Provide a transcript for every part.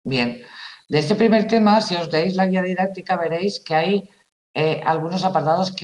Bien, de este primer tema, si os leéis la guía didáctica, veréis que hay algunos apartados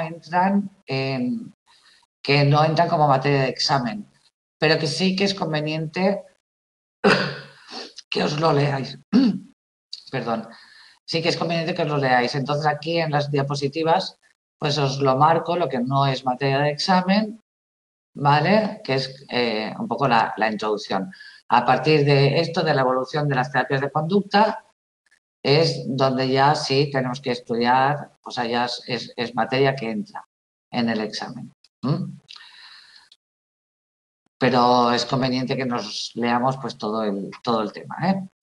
que no entran como materia de examen, pero que sí que es conveniente que os lo leáis. Perdón, sí que es conveniente que os lo leáis. Entonces aquí en las diapositivas, pues os lo marco, lo que no es materia de examen, ¿vale? Que es un poco la introducción. A partir de esto, de la evolución de las terapias de conducta, es donde ya sí tenemos que estudiar, o sea, ya es materia que entra en el examen. Pero es conveniente que nos leamos pues todo el tema.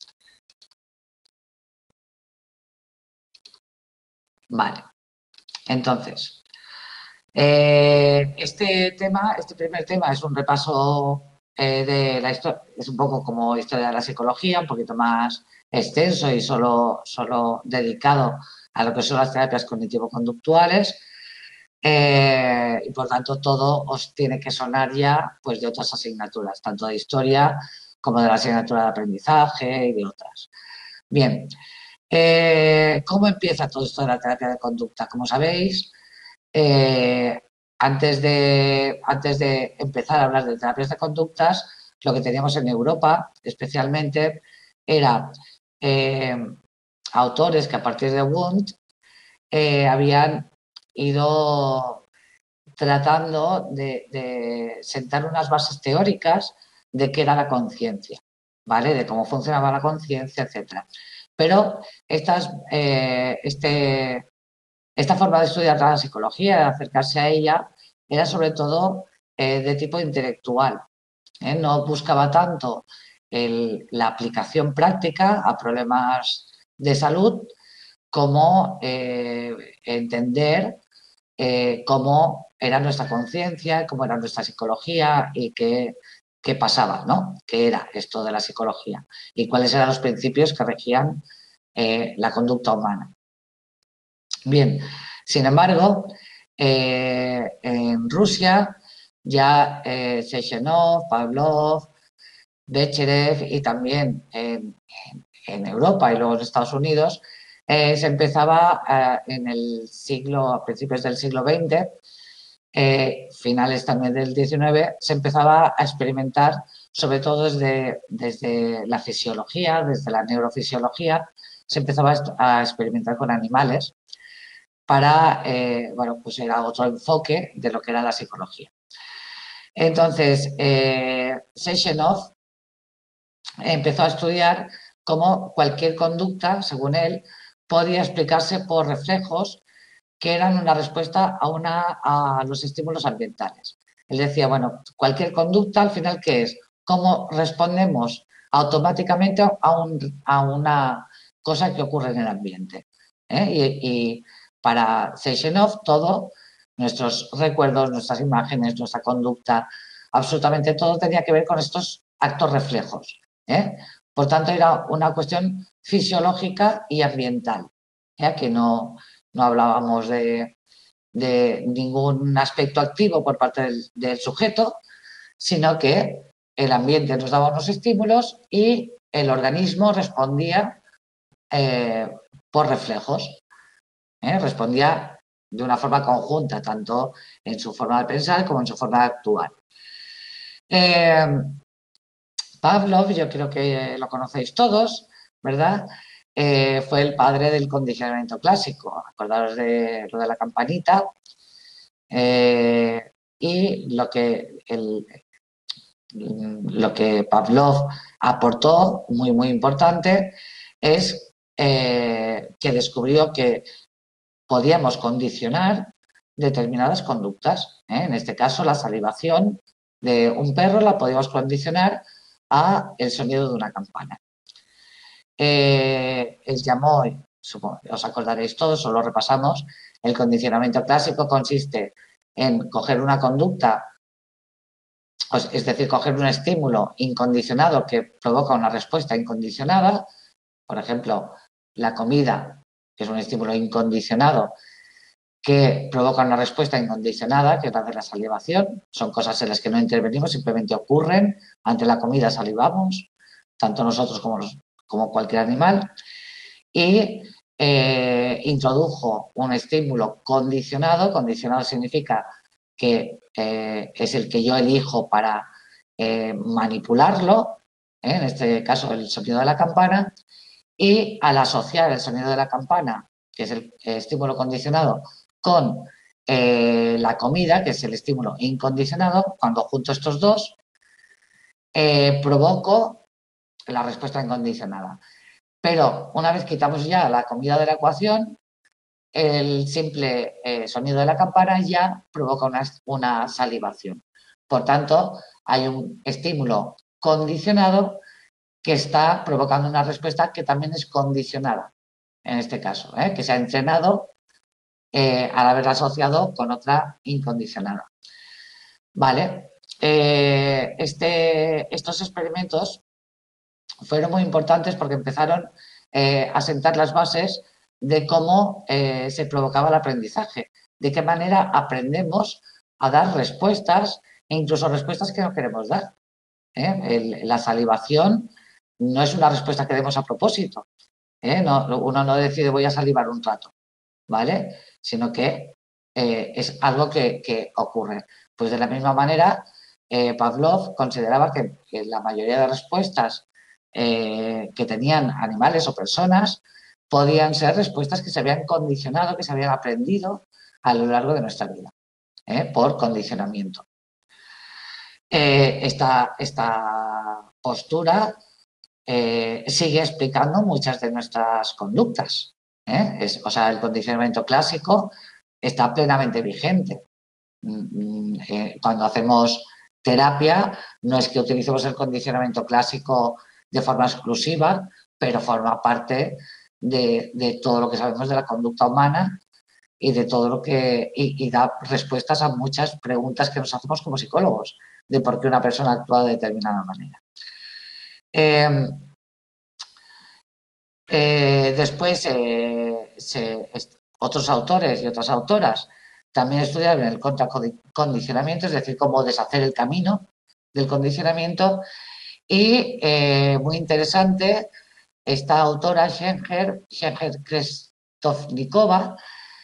Vale, entonces, este primer tema es un repaso de la historia, es un poco como historia de la psicología, un poquito más extenso y solo dedicado a lo que son las terapias cognitivo-conductuales. Y por tanto todo os tiene que sonar ya pues de otras asignaturas, tanto de historia como de la asignatura de aprendizaje y de otras. Bien, ¿cómo empieza todo esto de la terapia de conducta? Como sabéis, eh, antes de empezar a hablar de terapias de conductas, lo que teníamos en Europa especialmente era eh, autores que a partir de Wundt habían ido tratando de sentar unas bases teóricas de qué era la conciencia, ¿vale? De cómo funcionaba la conciencia, etcétera. Pero esta forma de estudiar la psicología, de acercarse a ella, era sobre todo de tipo intelectual. No buscaba tanto la aplicación práctica a problemas de salud como entender cómo era nuestra conciencia, cómo era nuestra psicología y qué pasaba, ¿no? ¿Qué era esto de la psicología? Y cuáles eran los principios que regían la conducta humana. Bien, sin embargo, en Rusia ya Sechenov, Pavlov, Becherev y también en Europa y luego en Estados Unidos, se empezaba a principios del siglo XX, finales también del XIX, se empezaba a experimentar, sobre todo desde la fisiología, desde la neurofisiología, se empezaba a experimentar con animales para, bueno, pues era otro enfoque de lo que era la psicología. Entonces, Sechenov empezó a estudiar cómo cualquier conducta, según él, podía explicarse por reflejos que eran una respuesta a los estímulos ambientales. Él decía, bueno, cualquier conducta, al final, ¿qué es? ¿Cómo respondemos automáticamente a una cosa que ocurre en el ambiente? Y para Sechenov, todo, nuestros recuerdos, nuestras imágenes, nuestra conducta, absolutamente todo tenía que ver con estos actos reflejos. Por tanto, era una cuestión fisiológica y ambiental, que no hablábamos de ningún aspecto activo por parte del sujeto, sino que el ambiente nos daba unos estímulos y el organismo respondía eh, por reflejos, respondía de una forma conjunta, tanto en su forma de pensar como en su forma de actuar. Pavlov, yo creo que lo conocéis todos, ¿verdad? Fue el padre del condicionamiento clásico. Acordaros de lo de la campanita. Y lo que Pavlov aportó, muy, muy importante, es que descubrió que podíamos condicionar determinadas conductas. En este caso, la salivación de un perro la podíamos condicionar a el sonido de una campana. Él llamó, supongo que os acordaréis todos o lo repasamos, el condicionamiento clásico consiste en coger una conducta, es decir, coger un estímulo incondicionado que provoca una respuesta incondicionada, por ejemplo, la comida, que es un estímulo incondicionado que provoca una respuesta incondicionada, que es la de la salivación. Son cosas en las que no intervenimos, simplemente ocurren. Ante la comida salivamos, tanto nosotros como como cualquier animal, y introdujo un estímulo condicionado. Condicionado significa que es el que yo elijo para manipularlo, en este caso el sonido de la campana, y al asociar el sonido de la campana, que es el estímulo condicionado, con la comida, que es el estímulo incondicionado, cuando junto estos dos, provoco la respuesta incondicionada. Pero una vez quitamos ya la comida de la ecuación, el simple sonido de la campana ya provoca una salivación. Por tanto, hay un estímulo condicionado que está provocando una respuesta que también es condicionada, en este caso, que se ha entrenado al haberla asociado con otra incondicionada. Vale. Estos experimentos fueron muy importantes porque empezaron a sentar las bases de cómo se provocaba el aprendizaje, de qué manera aprendemos a dar respuestas e incluso respuestas que no queremos dar. La salivación no es una respuesta que demos a propósito. Uno no decide voy a salivar un rato, ¿vale? Sino que es algo que ocurre. Pues de la misma manera, Pavlov consideraba que la mayoría de respuestas que tenían animales o personas podían ser respuestas que se habían condicionado, que se habían aprendido a lo largo de nuestra vida, por condicionamiento. Esta postura sigue explicando muchas de nuestras conductas. O sea, el condicionamiento clásico está plenamente vigente. Cuando hacemos terapia, no es que utilicemos el condicionamiento clásico de forma exclusiva, pero forma parte de todo lo que sabemos de la conducta humana y de todo lo que y da respuestas a muchas preguntas que nos hacemos como psicólogos de por qué una persona actúa de determinada manera. Después, otros autores y otras autoras también estudiaron el contracondicionamiento, es decir, cómo deshacer el camino del condicionamiento. Y muy interesante, esta autora, Schenger Krestovnikova,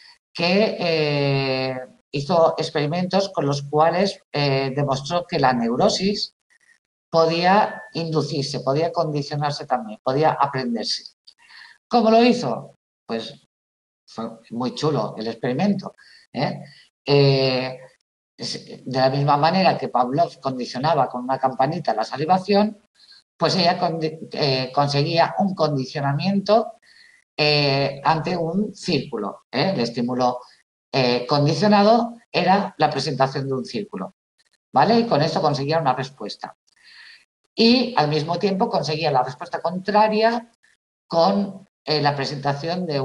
que hizo experimentos con los cuales demostró que la neurosis podía inducirse, podía condicionarse también, podía aprenderse. ¿Cómo lo hizo? Pues fue muy chulo el experimento. De la misma manera que Pavlov condicionaba con una campanita la salivación, pues ella conseguía un condicionamiento ante un círculo. El estímulo condicionado era la presentación de un círculo, ¿vale? Y con esto conseguía una respuesta. Y al mismo tiempo conseguía la respuesta contraria con la presentación de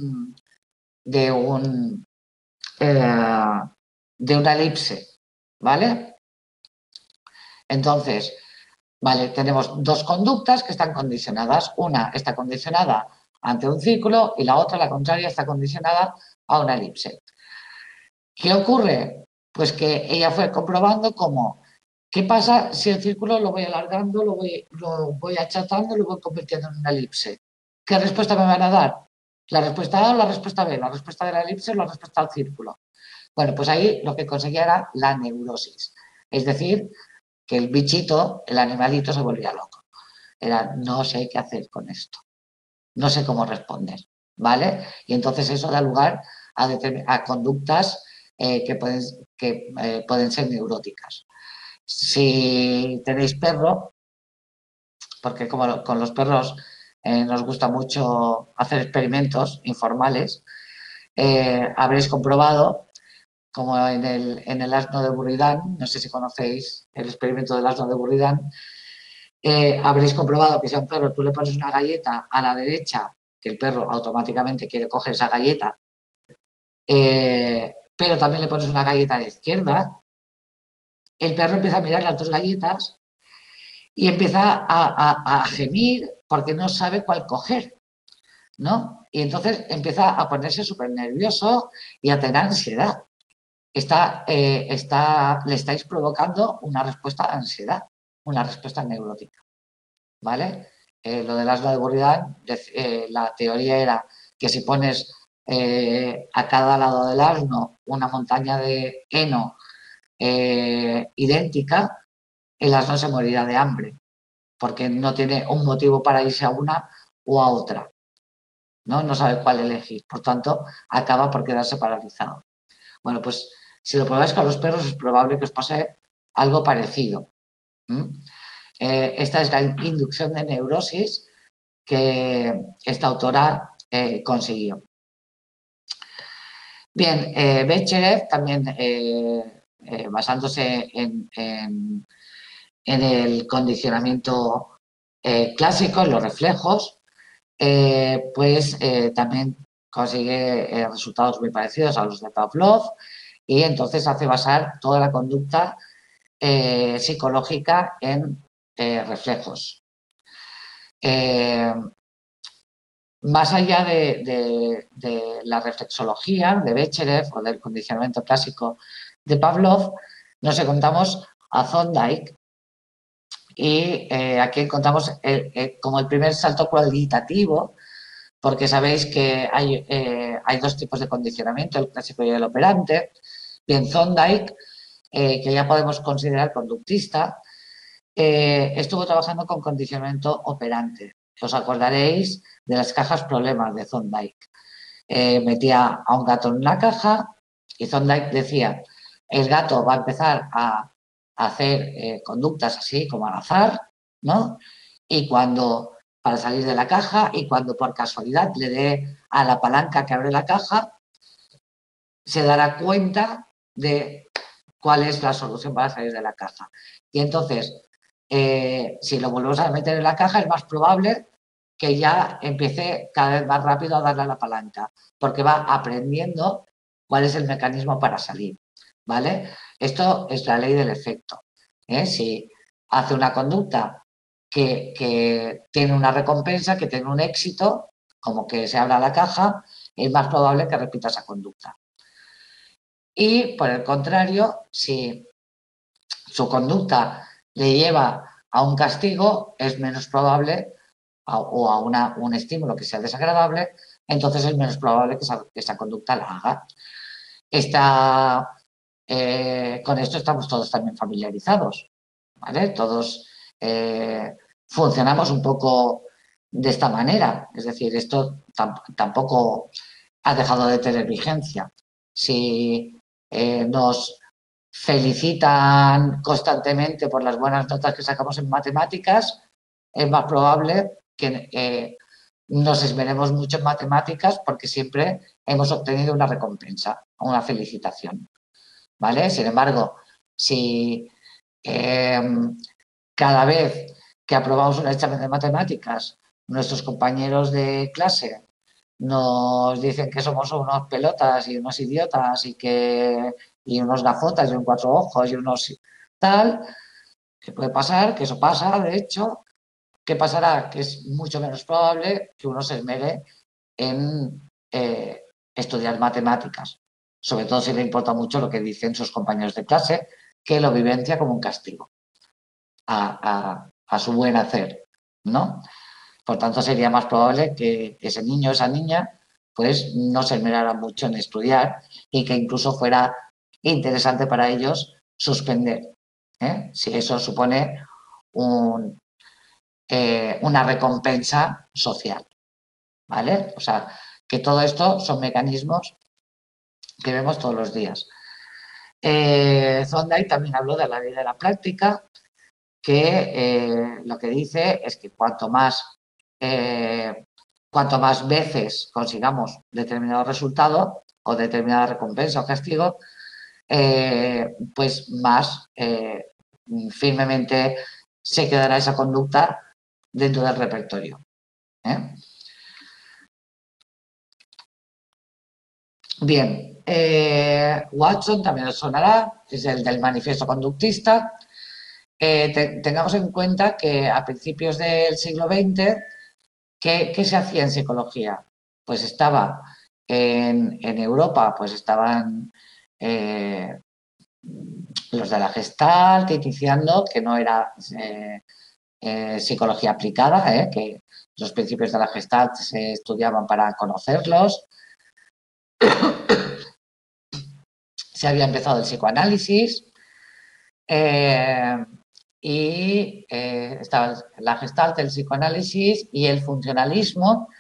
una elipse, ¿vale? Entonces, vale, tenemos dos conductas que están condicionadas. Una está condicionada ante un círculo y la otra, la contraria, está condicionada a una elipse. ¿Qué ocurre? Pues que ella fue comprobando cómo, ¿qué pasa si el círculo lo voy alargando, lo voy achatando, lo voy convirtiendo en una elipse? ¿Qué respuesta me van a dar? ¿La respuesta A o la respuesta B? ¿La respuesta de la elipse o la respuesta al círculo? Bueno, pues ahí lo que conseguía era la neurosis. Es decir, que el bichito, el animalito, se volvía loco. Era, no sé qué hacer con esto. No sé cómo responder, ¿vale? Y entonces eso da lugar a conductas que pueden ser neuróticas. Si tenéis perro, porque como con los perros nos gusta mucho hacer experimentos informales, habréis comprobado, como en el asno de Buridan, no sé si conocéis el experimento del asno de Buridan, habréis comprobado que si a un perro tú le pones una galleta a la derecha, que el perro automáticamente quiere coger esa galleta, pero también le pones una galleta a la izquierda, el perro empieza a mirar las dos galletas y empieza a gemir porque no sabe cuál coger, ¿no? Y entonces empieza a ponerse súper nervioso y a tener ansiedad. Le estáis provocando una respuesta de ansiedad, una respuesta neurótica, ¿vale? lo del asno de Buridan, la teoría era que si pones a cada lado del asno una montaña de heno idéntica, el asno se morirá de hambre, porque no tiene un motivo para irse a una o a otra, ¿no? No sabe cuál elegir, por tanto, acaba por quedarse paralizado. Bueno, pues si lo probáis con los perros es probable que os pase algo parecido. Esta es la inducción de neurosis que esta autora consiguió. Bien, Becherev también, basándose en el condicionamiento clásico, en los reflejos, pues también consigue resultados muy parecidos a los de Pavlov y entonces hace basar toda la conducta psicológica en reflejos. Más allá de la reflexología de Becherev o del condicionamiento clásico de Pavlov, nos encontramos a Thorndike y aquí encontramos como el primer salto cualitativo, porque sabéis que hay dos tipos de condicionamiento, el clásico y el operante. Bien, Thorndike, que ya podemos considerar conductista, estuvo trabajando con condicionamiento operante. Os acordaréis de las cajas problemas de Thorndike. Metía a un gato en una caja y Thorndike decía, el gato va a empezar a hacer conductas así como al azar, ¿no? Y cuando, para salir de la caja, y cuando por casualidad le dé a la palanca que abre la caja, se dará cuenta de cuál es la solución para salir de la caja. Y entonces, si lo volvemos a meter en la caja, es más probable que ya empiece cada vez más rápido a darle a la palanca, porque va aprendiendo cuál es el mecanismo para salir, ¿vale? Esto es la ley del efecto. Si hace una conducta que tiene una recompensa, que tiene un éxito, como que se abra la caja, es más probable que repita esa conducta. Y por el contrario, si su conducta le lleva a un castigo, es menos probable o a un estímulo que sea desagradable, entonces es menos probable que esa conducta la haga. Con esto estamos todos también familiarizados, ¿vale? Todos funcionamos un poco de esta manera, es decir, esto tampoco ha dejado de tener vigencia. Si nos felicitan constantemente por las buenas notas que sacamos en matemáticas, es más probable que nos esmeremos mucho en matemáticas porque siempre hemos obtenido una recompensa, una felicitación, ¿vale? Sin embargo, si cada vez que aprobamos un examen de matemáticas, nuestros compañeros de clase nos dicen que somos unos pelotas y unos idiotas y unos gafotas y un cuatro ojos y unos tal, que puede pasar, que eso pasa, de hecho, ¿qué pasará? Que es mucho menos probable que uno se esmere en estudiar matemáticas, sobre todo si le importa mucho lo que dicen sus compañeros de clase, que lo vivencia como un castigo a su buen hacer, ¿no? Por tanto, sería más probable que ese niño o esa niña pues no se esmerara mucho en estudiar y que incluso fuera interesante para ellos suspender, si eso supone una recompensa social, ¿vale? O sea, que todo esto son mecanismos que vemos todos los días. Thorndike también habló de la ley de la práctica, que lo que dice es que cuanto más veces consigamos determinado resultado o determinada recompensa o castigo, pues más firmemente se quedará esa conducta dentro del repertorio. Bien, Watson también os sonará, es el del manifiesto conductista. Tengamos en cuenta que a principios del siglo XX, ¿qué se hacía en psicología? Pues estaba en Europa, pues estaban los de la Gestalt iniciando, que no era psicología aplicada, que los principios de la Gestalt se estudiaban para conocerlos. Se había empezado el psicoanálisis y estaba la Gestalt, el psicoanálisis y el funcionalismo,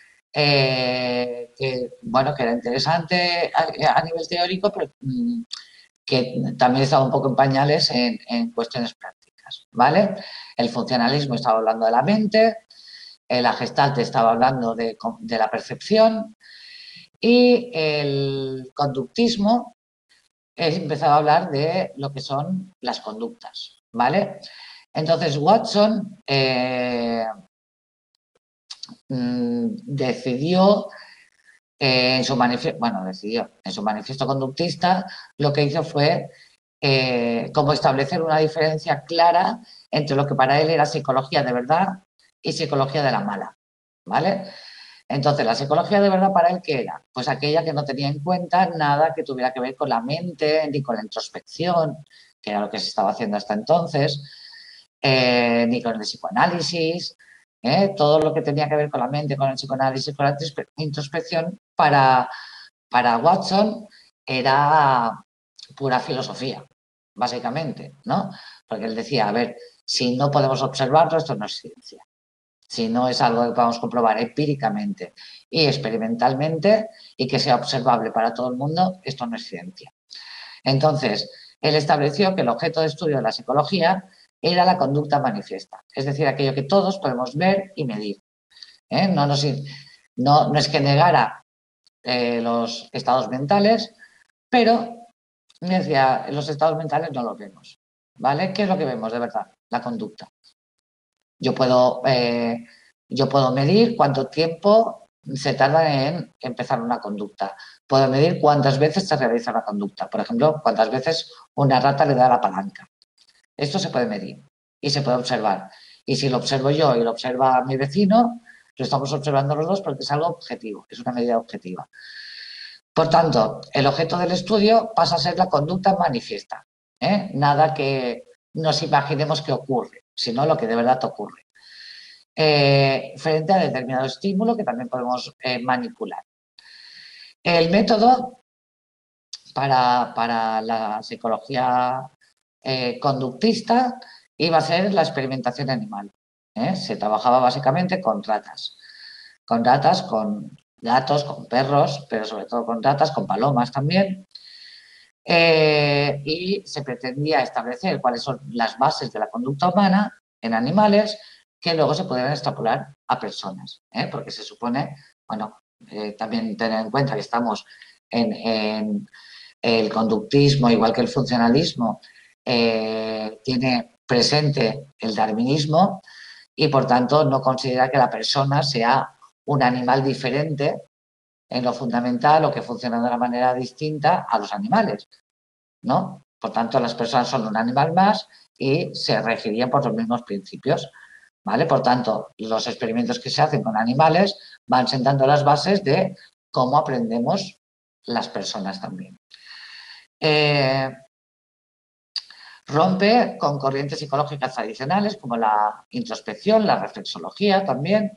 que era interesante a nivel teórico, pero que también estaba un poco en pañales en cuestiones prácticas, ¿vale? El funcionalismo estaba hablando de la mente, la Gestalt estaba hablando de la percepción y el conductismo empezaba a hablar de lo que son las conductas, ¿vale? Entonces Watson decidió en su manifiesto conductista, lo que hizo fue como establecer una diferencia clara entre lo que para él era psicología de verdad y psicología de la mala, ¿vale? Entonces, la psicología de verdad para él, ¿qué era? Pues aquella que no tenía en cuenta nada que tuviera que ver con la mente, ni con la introspección, que era lo que se estaba haciendo hasta entonces, ni con el psicoanálisis, todo lo que tenía que ver con la mente, con el psicoanálisis, con la introspección, para Watson era pura filosofía, básicamente, ¿no? Porque él decía, a ver, si no podemos observarlo, esto no es ciencia. Si no es algo que podamos comprobar empíricamente y experimentalmente y que sea observable para todo el mundo, esto no es ciencia. Entonces, él estableció que el objeto de estudio de la psicología era la conducta manifiesta, es decir, aquello que todos podemos ver y medir. No es que negara los estados mentales, pero decía, los estados mentales no los vemos, ¿vale? ¿Qué es lo que vemos de verdad? La conducta. Yo puedo medir cuánto tiempo se tarda en empezar una conducta. Puedo medir cuántas veces se realiza una conducta. Por ejemplo, cuántas veces una rata le da la palanca. Esto se puede medir y se puede observar. Y si lo observo yo y lo observa mi vecino, lo estamos observando los dos porque es algo objetivo, es una medida objetiva. Por tanto, el objeto del estudio pasa a ser la conducta manifiesta. Nada que nos imaginemos que ocurre, sino lo que de verdad ocurre. Frente a determinado estímulo que también podemos manipular. El método para la psicología conductista iba a ser la experimentación animal. Se trabajaba básicamente con ratas, con gatos, con perros, pero sobre todo con ratas, con palomas también. Y se pretendía establecer cuáles son las bases de la conducta humana en animales que luego se pudieran extrapolar a personas, porque se supone, también tener en cuenta que estamos en el conductismo, igual que el funcionalismo, tiene presente el darwinismo y por tanto no considera que la persona sea un animal diferente en lo fundamental o que funciona de una manera distinta a los animales, ¿no? Por tanto, las personas son un animal más y se regirían por los mismos principios, ¿vale? Por tanto, los experimentos que se hacen con animales van sentando las bases de cómo aprendemos las personas también. Rompe con corrientes psicológicas tradicionales como la introspección, la reflexología también.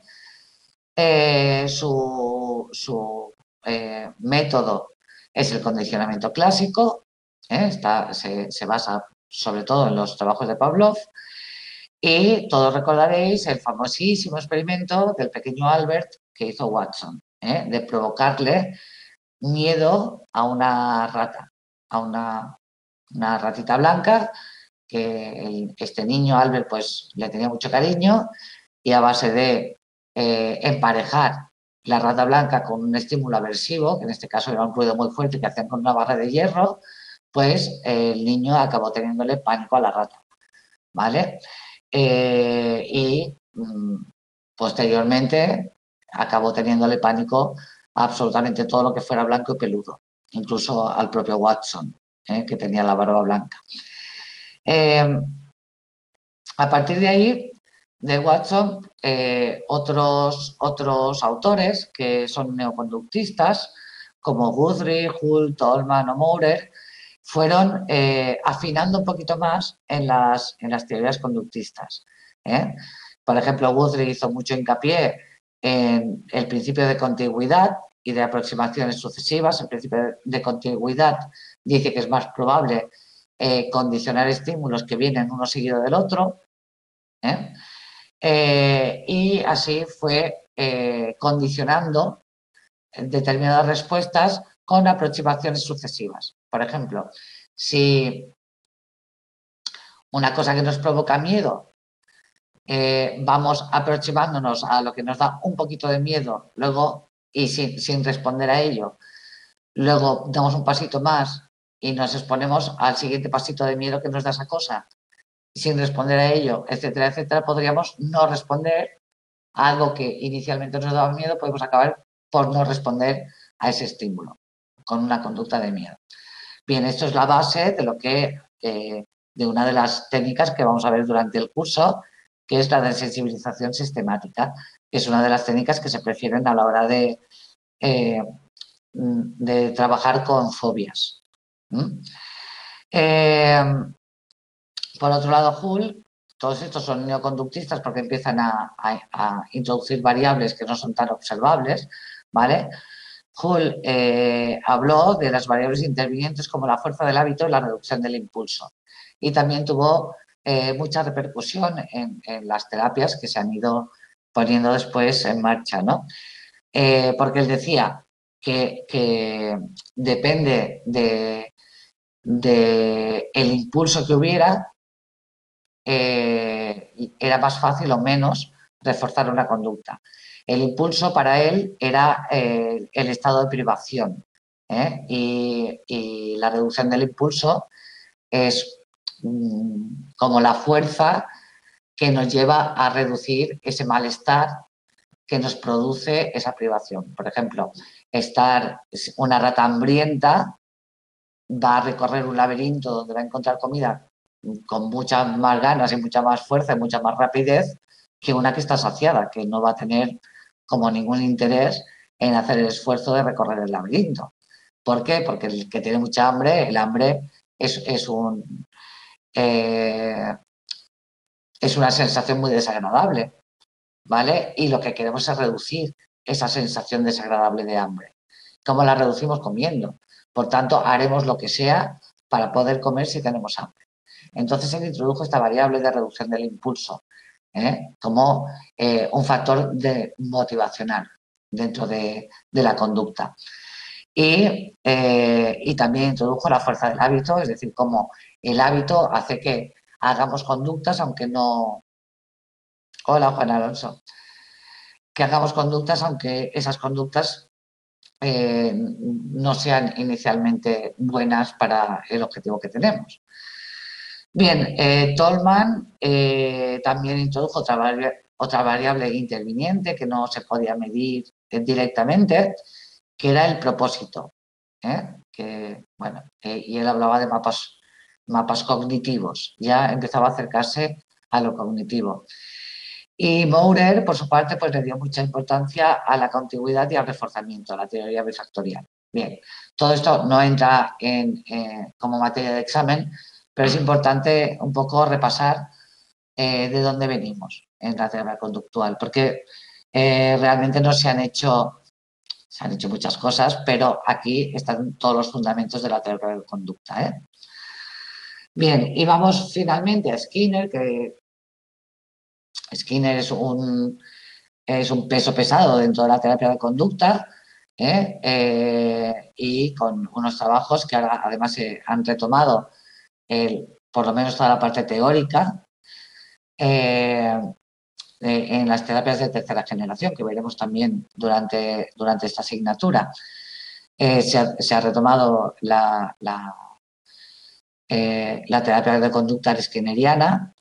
Su método es el condicionamiento clásico, se basa sobre todo en los trabajos de Pavlov y todos recordaréis el famosísimo experimento del pequeño Albert que hizo Watson, de provocarle miedo a una rata, a una ratita blanca que este niño Albert pues le tenía mucho cariño y a base de emparejar la rata blanca con un estímulo aversivo, que en este caso era un ruido muy fuerte que hacían con una barra de hierro, pues el niño acabó teniéndole pánico a la rata, ¿vale? Y posteriormente acabó teniéndole pánico a absolutamente todo lo que fuera blanco y peludo, incluso al propio Watson, que tenía la barba blanca. A partir de ahí, de Watson, otros autores que son neoconductistas, como Guthrie, Hull, Tolman o Maurer, fueron afinando un poquito más en las teorías conductistas. ¿eh? Por ejemplo, Guthrie hizo mucho hincapié en el principio de contigüidad y de aproximaciones sucesivas. El principio de contigüidad dice que es más probable condicionar estímulos que vienen uno seguido del otro, ¿eh? Y así fue condicionando determinadas respuestas con aproximaciones sucesivas. Por ejemplo, si una cosa que nos provoca miedo, vamos aproximándonos a lo que nos da un poquito de miedo, luego, y sin responder a ello, luego damos un pasito más y nos exponemos al siguiente pasito de miedo que nos da esa cosa, sin responder a ello, etcétera, etcétera, podríamos no responder a algo que inicialmente nos daba miedo, podemos acabar por no responder a ese estímulo con una conducta de miedo. Bien, esto es la base de lo que, de una de las técnicas que vamos a ver durante el curso, que es la de sensibilización sistemática, que es una de las técnicas que se prefieren a la hora de trabajar con fobias. Por otro lado, Hull, todos estos son neoconductistas porque empiezan a introducir variables que no son tan observables, ¿vale? Hull habló de las variables intervinientes como la fuerza del hábito y la reducción del impulso. Y también tuvo mucha repercusión en las terapias que se han ido poniendo después en marcha, ¿no? Porque él decía que depende de el impulso que hubiera, era más fácil o menos reforzar una conducta. El impulso para él era el estado de privación, y la reducción del impulso es como la fuerza que nos lleva a reducir ese malestar que nos produce esa privación. Por ejemplo, una rata hambrienta va a recorrer un laberinto donde va a encontrar comida con muchas más ganas y mucha más fuerza y mucha más rapidez que una que está saciada, que no va a tener como ningún interés en hacer el esfuerzo de recorrer el laberinto. ¿Por qué? Porque el que tiene mucha hambre, el hambre es una sensación muy desagradable, ¿vale? Y lo que queremos es reducir esa sensación desagradable de hambre. ¿Cómo la reducimos? Comiendo. Por tanto, haremos lo que sea para poder comer si tenemos hambre. Entonces, él introdujo esta variable de reducción del impulso como un factor motivacional dentro de la conducta. Y también introdujo la fuerza del hábito, es decir, cómo el hábito hace que hagamos conductas, aunque no... Hola, Juan Alonso. Que hagamos conductas, aunque esas conductas no sean inicialmente buenas para el objetivo que tenemos. Bien, Tolman también introdujo otra variable interviniente que no se podía medir directamente, que era el propósito. Y él hablaba de mapas cognitivos, ya empezaba a acercarse a lo cognitivo. Y Maurer, por su parte, pues le dio mucha importancia a la contigüidad y al reforzamiento, a la teoría bifactorial. Bien, todo esto no entra como materia de examen, pero es importante un poco repasar de dónde venimos en la terapia conductual, porque realmente no se han hecho muchas cosas, pero aquí están todos los fundamentos de la terapia de conducta. Bien, y vamos finalmente a Skinner, que Skinner es un peso pesado dentro de la terapia de conducta, y con unos trabajos que ahora además se han retomado por lo menos toda la parte teórica en las terapias de tercera generación, que veremos también durante esta asignatura. Se ha retomado la terapia de conducta skinneriana,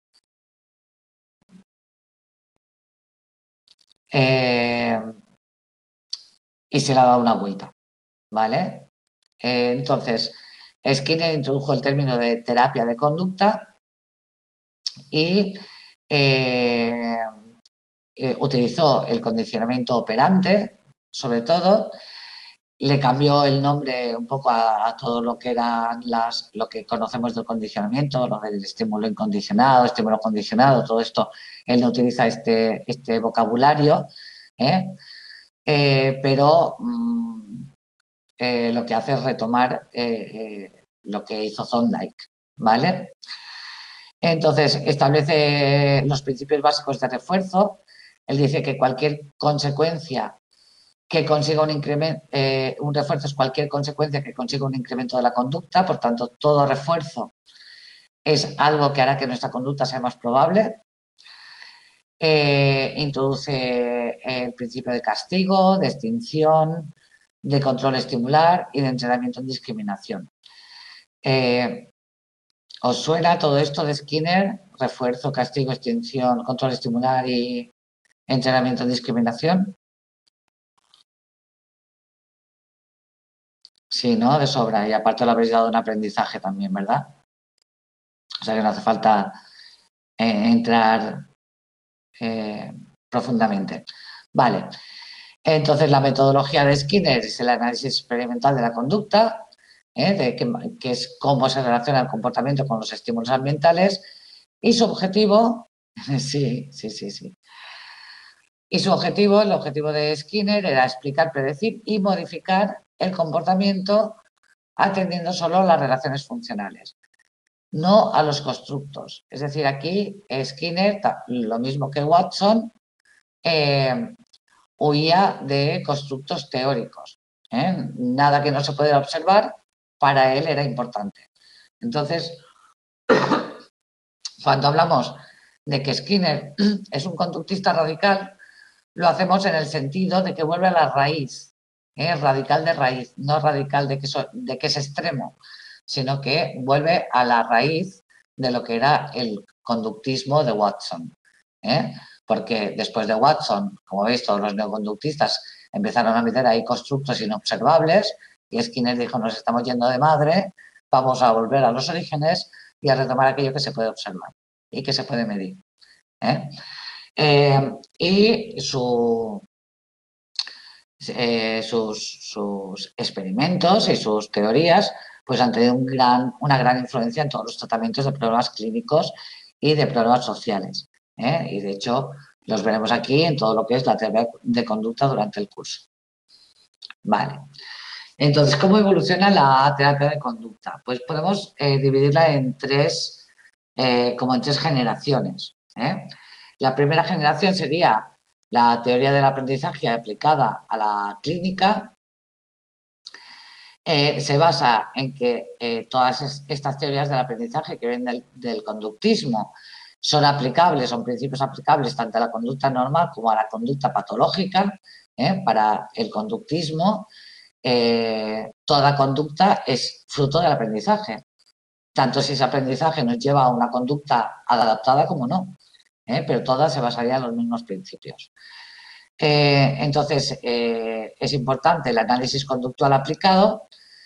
y se le ha dado una vuelta, ¿vale? Entonces, Skinner introdujo el término de terapia de conducta y utilizó el condicionamiento operante, sobre todo, le cambió el nombre un poco a todo lo que eran lo que conocemos del condicionamiento, lo del estímulo incondicionado, estímulo condicionado, todo esto, él no utiliza este vocabulario, ¿eh? Pero lo que hace es retomar lo que hizo Thorndike, ¿vale? Entonces, establece los principios básicos de refuerzo. Él dice que cualquier consecuencia que consiga un incremento, un refuerzo es cualquier consecuencia que consiga un incremento de la conducta, por tanto, todo refuerzo es algo que hará que nuestra conducta sea más probable. Introduce el principio de castigo, de extinción, de control estimular y de entrenamiento en discriminación. ¿Os suena todo esto de Skinner? Refuerzo, castigo, extinción, control estimular y entrenamiento en discriminación. Sí, ¿no? De sobra. Y aparte lo habéis dado un aprendizaje también, ¿verdad? O sea que no hace falta entrar profundamente. Vale. Entonces, la metodología de Skinner es el análisis experimental de la conducta, que es cómo se relaciona el comportamiento con los estímulos ambientales, y su objetivo, sí. Y su objetivo, el objetivo de Skinner, era explicar, predecir y modificar el comportamiento atendiendo solo a las relaciones funcionales, no a los constructos. Es decir, aquí Skinner, lo mismo que Watson, huía de constructos teóricos. Nada que no se pudiera observar, para él era importante. Entonces, cuando hablamos de que Skinner es un conductista radical, lo hacemos en el sentido de que vuelve a la raíz, radical de raíz, no radical de que es extremo, sino que vuelve a la raíz de lo que era el conductismo de Watson. Porque después de Watson, como veis, todos los neoconductistas empezaron a meter ahí constructos inobservables y Skinner dijo, nos estamos yendo de madre, vamos a volver a los orígenes y a retomar aquello que se puede observar y que se puede medir. Y sus experimentos y sus teorías pues han tenido una gran influencia en todos los tratamientos de problemas clínicos y de problemas sociales. Y de hecho los veremos aquí en todo lo que es la terapia de conducta durante el curso. Vale. Entonces, ¿cómo evoluciona la terapia de conducta? Pues podemos dividirla en tres generaciones. La primera generación sería la teoría del aprendizaje aplicada a la clínica. Se basa en que todas estas teorías del aprendizaje que vienen del conductismo son aplicables, son principios aplicables tanto a la conducta normal como a la conducta patológica. Para el conductismo, toda conducta es fruto del aprendizaje, tanto si ese aprendizaje nos lleva a una conducta adaptada como no, pero todas se basarían en los mismos principios. Entonces, es importante el análisis conductual aplicado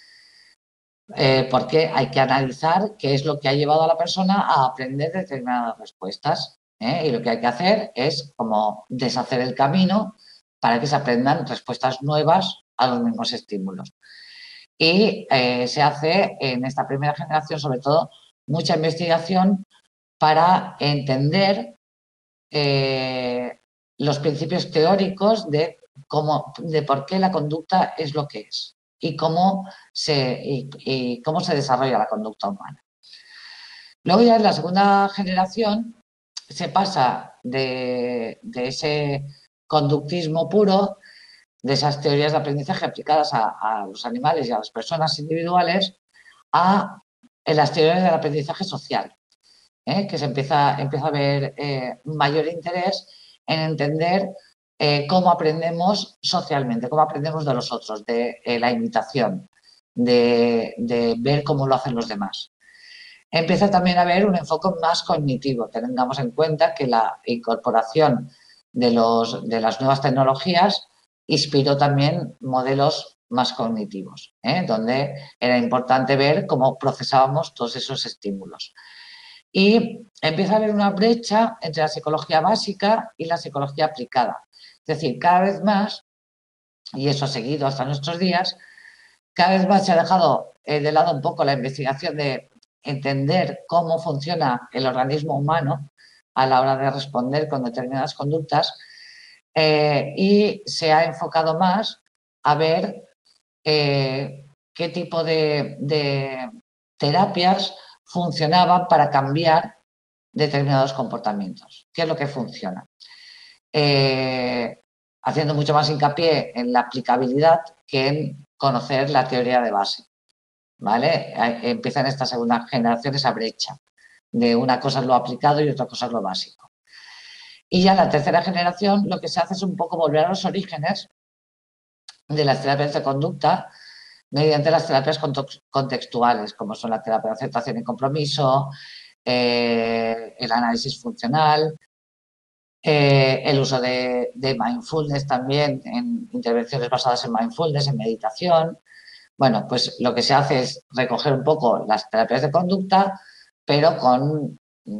porque hay que analizar qué es lo que ha llevado a la persona a aprender determinadas respuestas. Y lo que hay que hacer es como deshacer el camino para que se aprendan respuestas nuevas a los mismos estímulos. Y se hace en esta primera generación, sobre todo, mucha investigación para entender los principios teóricos de por qué la conducta es lo que es y cómo se desarrolla la conducta humana. Luego ya en la segunda generación se pasa de ese conductismo puro, de esas teorías de aprendizaje aplicadas a los animales y a las personas individuales, a las teorías del aprendizaje social, que se empieza a ver mayor interés en entender cómo aprendemos socialmente, cómo aprendemos de los otros, de la imitación, de ver cómo lo hacen los demás. Empieza también a haber un enfoque más cognitivo. Tengamos en cuenta que la incorporación de las nuevas tecnologías inspiró también modelos más cognitivos, donde era importante ver cómo procesábamos todos esos estímulos. Y empieza a haber una brecha entre la psicología básica y la psicología aplicada. Es decir, cada vez más y eso ha seguido hasta nuestros días, cada vez más se ha dejado de lado un poco la investigación de entender cómo funciona el organismo humano a la hora de responder con determinadas conductas y se ha enfocado más a ver qué tipo de terapias funcionaban para cambiar determinados comportamientos. ¿Qué es lo que funciona? Haciendo mucho más hincapié en la aplicabilidad que en conocer la teoría de base. ¿Vale? Empieza en esta segunda generación esa brecha de una cosa es lo aplicado y otra cosa es lo básico. Y ya en la tercera generación lo que se hace es un poco volver a los orígenes de las terapias de conducta mediante las terapias contextuales, como son la terapia de aceptación y compromiso, el análisis funcional, el uso de mindfulness también en intervenciones basadas en mindfulness, en meditación. Bueno, pues lo que se hace es recoger un poco las terapias de conducta, pero con,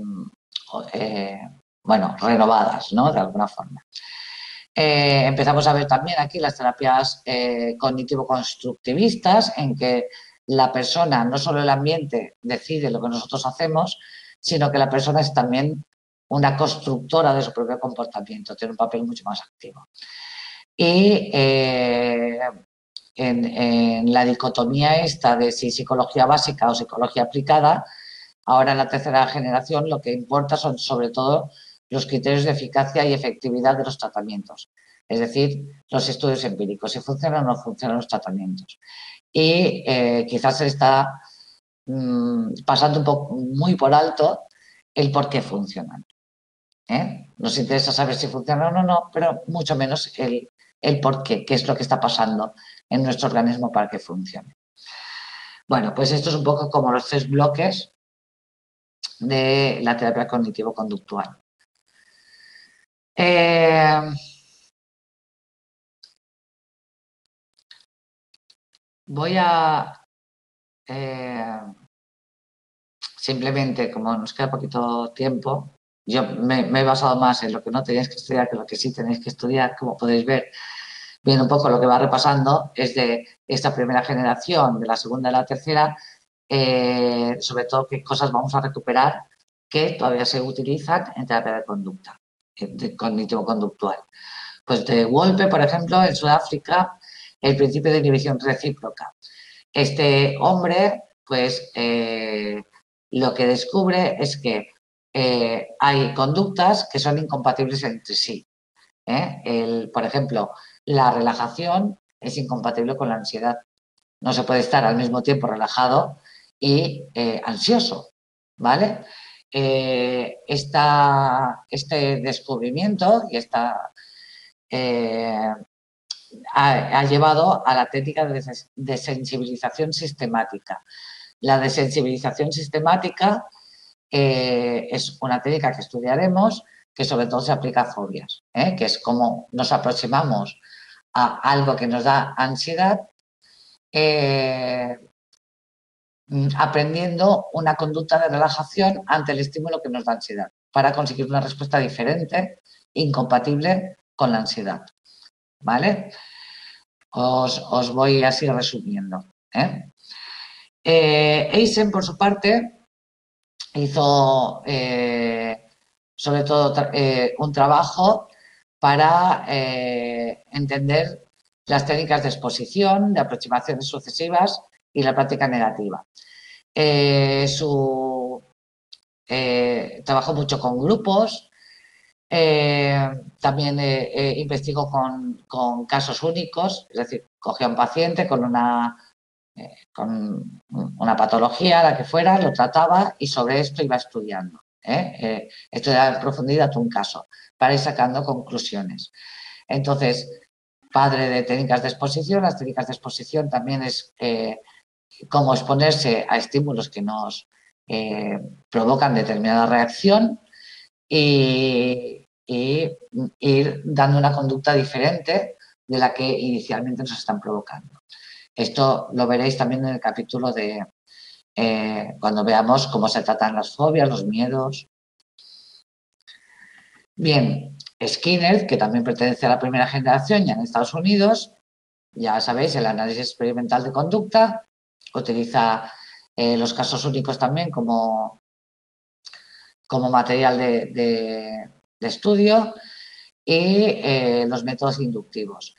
bueno, renovadas, ¿no? De alguna forma. Empezamos a ver también aquí las terapias cognitivo-constructivistas, en que la persona, no solo el ambiente, decide lo que nosotros hacemos, sino que la persona es también una constructora de su propio comportamiento, tiene un papel mucho más activo. Y en la dicotomía esta de si psicología básica o psicología aplicada, ahora en la tercera generación lo que importa son sobre todo los criterios de eficacia y efectividad de los tratamientos, es decir, los estudios empíricos, si funcionan o no funcionan los tratamientos. Y quizás se está pasando un poco muy por alto el por qué funcionan. Nos interesa saber si funcionan o no, pero mucho menos el por qué es lo que está pasando en nuestro organismo para que funcione. Bueno, pues esto es un poco como los 3 bloques de la terapia cognitivo-conductual. Voy a simplemente, como nos queda poquito tiempo, yo me he basado más en lo que no tenéis que estudiar que en lo que sí tenéis que estudiar, como podéis ver. Viendo un poco lo que va repasando es de esta primera generación, de la segunda y la tercera, sobre todo qué cosas vamos a recuperar que todavía se utilizan en terapia de conducta, de cognitivo-conductual. Pues de Wolpe, por ejemplo, en Sudáfrica, el principio de inhibición recíproca. Este hombre, pues, lo que descubre es que hay conductas que son incompatibles entre sí. Por ejemplo, la relajación es incompatible con la ansiedad. No se puede estar al mismo tiempo relajado y ansioso, ¿vale? Este descubrimiento y ha llevado a la técnica de desensibilización sistemática. La desensibilización sistemática es una técnica que estudiaremos que sobre todo se aplica a fobias, que es como nos aproximamos a algo que nos da ansiedad aprendiendo una conducta de relajación ante el estímulo que nos da ansiedad para conseguir una respuesta diferente, incompatible con la ansiedad. ¿Vale? Os voy así resumiendo. Eysen, por su parte, hizo sobre todo un trabajo para entender las técnicas de exposición, de aproximaciones sucesivas y la práctica negativa. Trabajó mucho con grupos, también investigó con casos únicos, es decir, cogió a un paciente con una patología, la que fuera, lo trataba y sobre esto iba estudiando. Estudiaba en profundidad un caso para ir sacando conclusiones. Entonces, padre de técnicas de exposición, las técnicas de exposición también es cómo exponerse a estímulos que nos provocan determinada reacción y ir dando una conducta diferente de la que inicialmente nos están provocando. Esto lo veréis también en el capítulo de cuando veamos cómo se tratan las fobias, los miedos. Bien, Skinner, que también pertenece a la primera generación ya en Estados Unidos, Ya sabéis, el análisis experimental de conducta utiliza los casos únicos también como material de estudio y los métodos inductivos.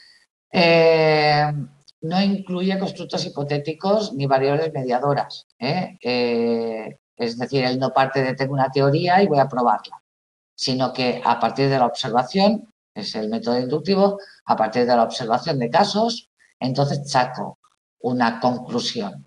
No incluye constructos hipotéticos ni variables mediadoras. Es decir, él no parte de tengo una teoría y voy a probarla, sino que a partir de la observación, es el método inductivo, a partir de la observación de casos, entonces saco una conclusión.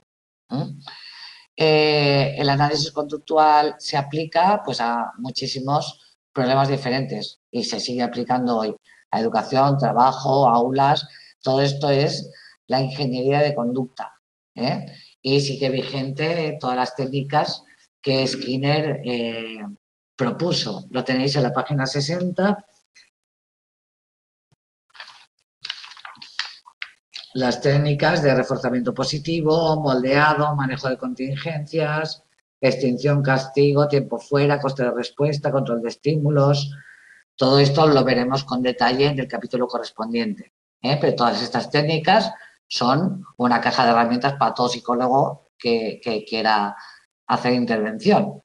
El análisis conductual se aplica pues, a muchísimos problemas diferentes y se sigue aplicando hoy a educación, trabajo, aulas. Todo esto es la ingeniería de conducta. Y sigue vigente todas las técnicas que Skinner propuso. Lo tenéis en la página 60. Las técnicas de reforzamiento positivo, moldeado, manejo de contingencias, extinción, castigo, tiempo fuera, coste de respuesta, control de estímulos. Todo esto lo veremos con detalle en el capítulo correspondiente. Pero todas estas técnicas son una caja de herramientas para todo psicólogo que quiera hacer intervención.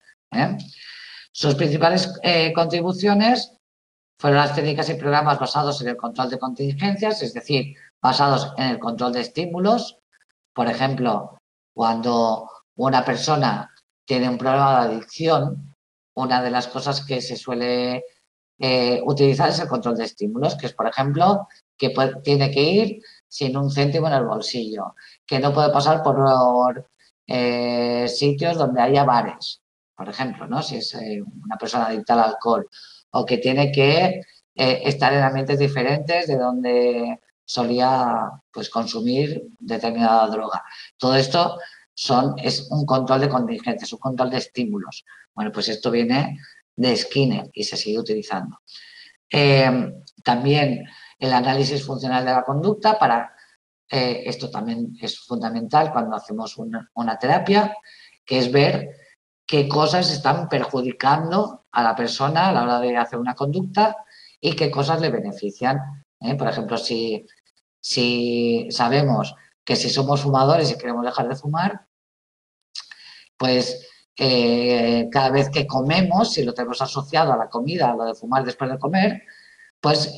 Sus principales contribuciones fueron las técnicas y programas basados en el control de contingencias, es decir, basados en el control de estímulos. Por ejemplo, cuando una persona tiene un problema de adicción, una de las cosas que se suele utilizar es el control de estímulos, que es, por ejemplo, que tiene que ir sin un céntimo en el bolsillo, que no puede pasar por sitios donde haya bares, por ejemplo, ¿no? Si es una persona adicta al alcohol, o que tiene que estar en ambientes diferentes de donde solía pues, consumir determinada droga. Todo esto es un control de contingencias, un control de estímulos. Bueno, pues esto viene de Skinner y se sigue utilizando. También el análisis funcional de la conducta esto también es fundamental cuando hacemos una terapia, que es ver qué cosas están perjudicando a la persona a la hora de hacer una conducta y qué cosas le benefician. Por ejemplo, si sabemos que si somos fumadores y queremos dejar de fumar, pues cada vez que comemos, si lo tenemos asociado a la comida, a lo de fumar después de comer, pues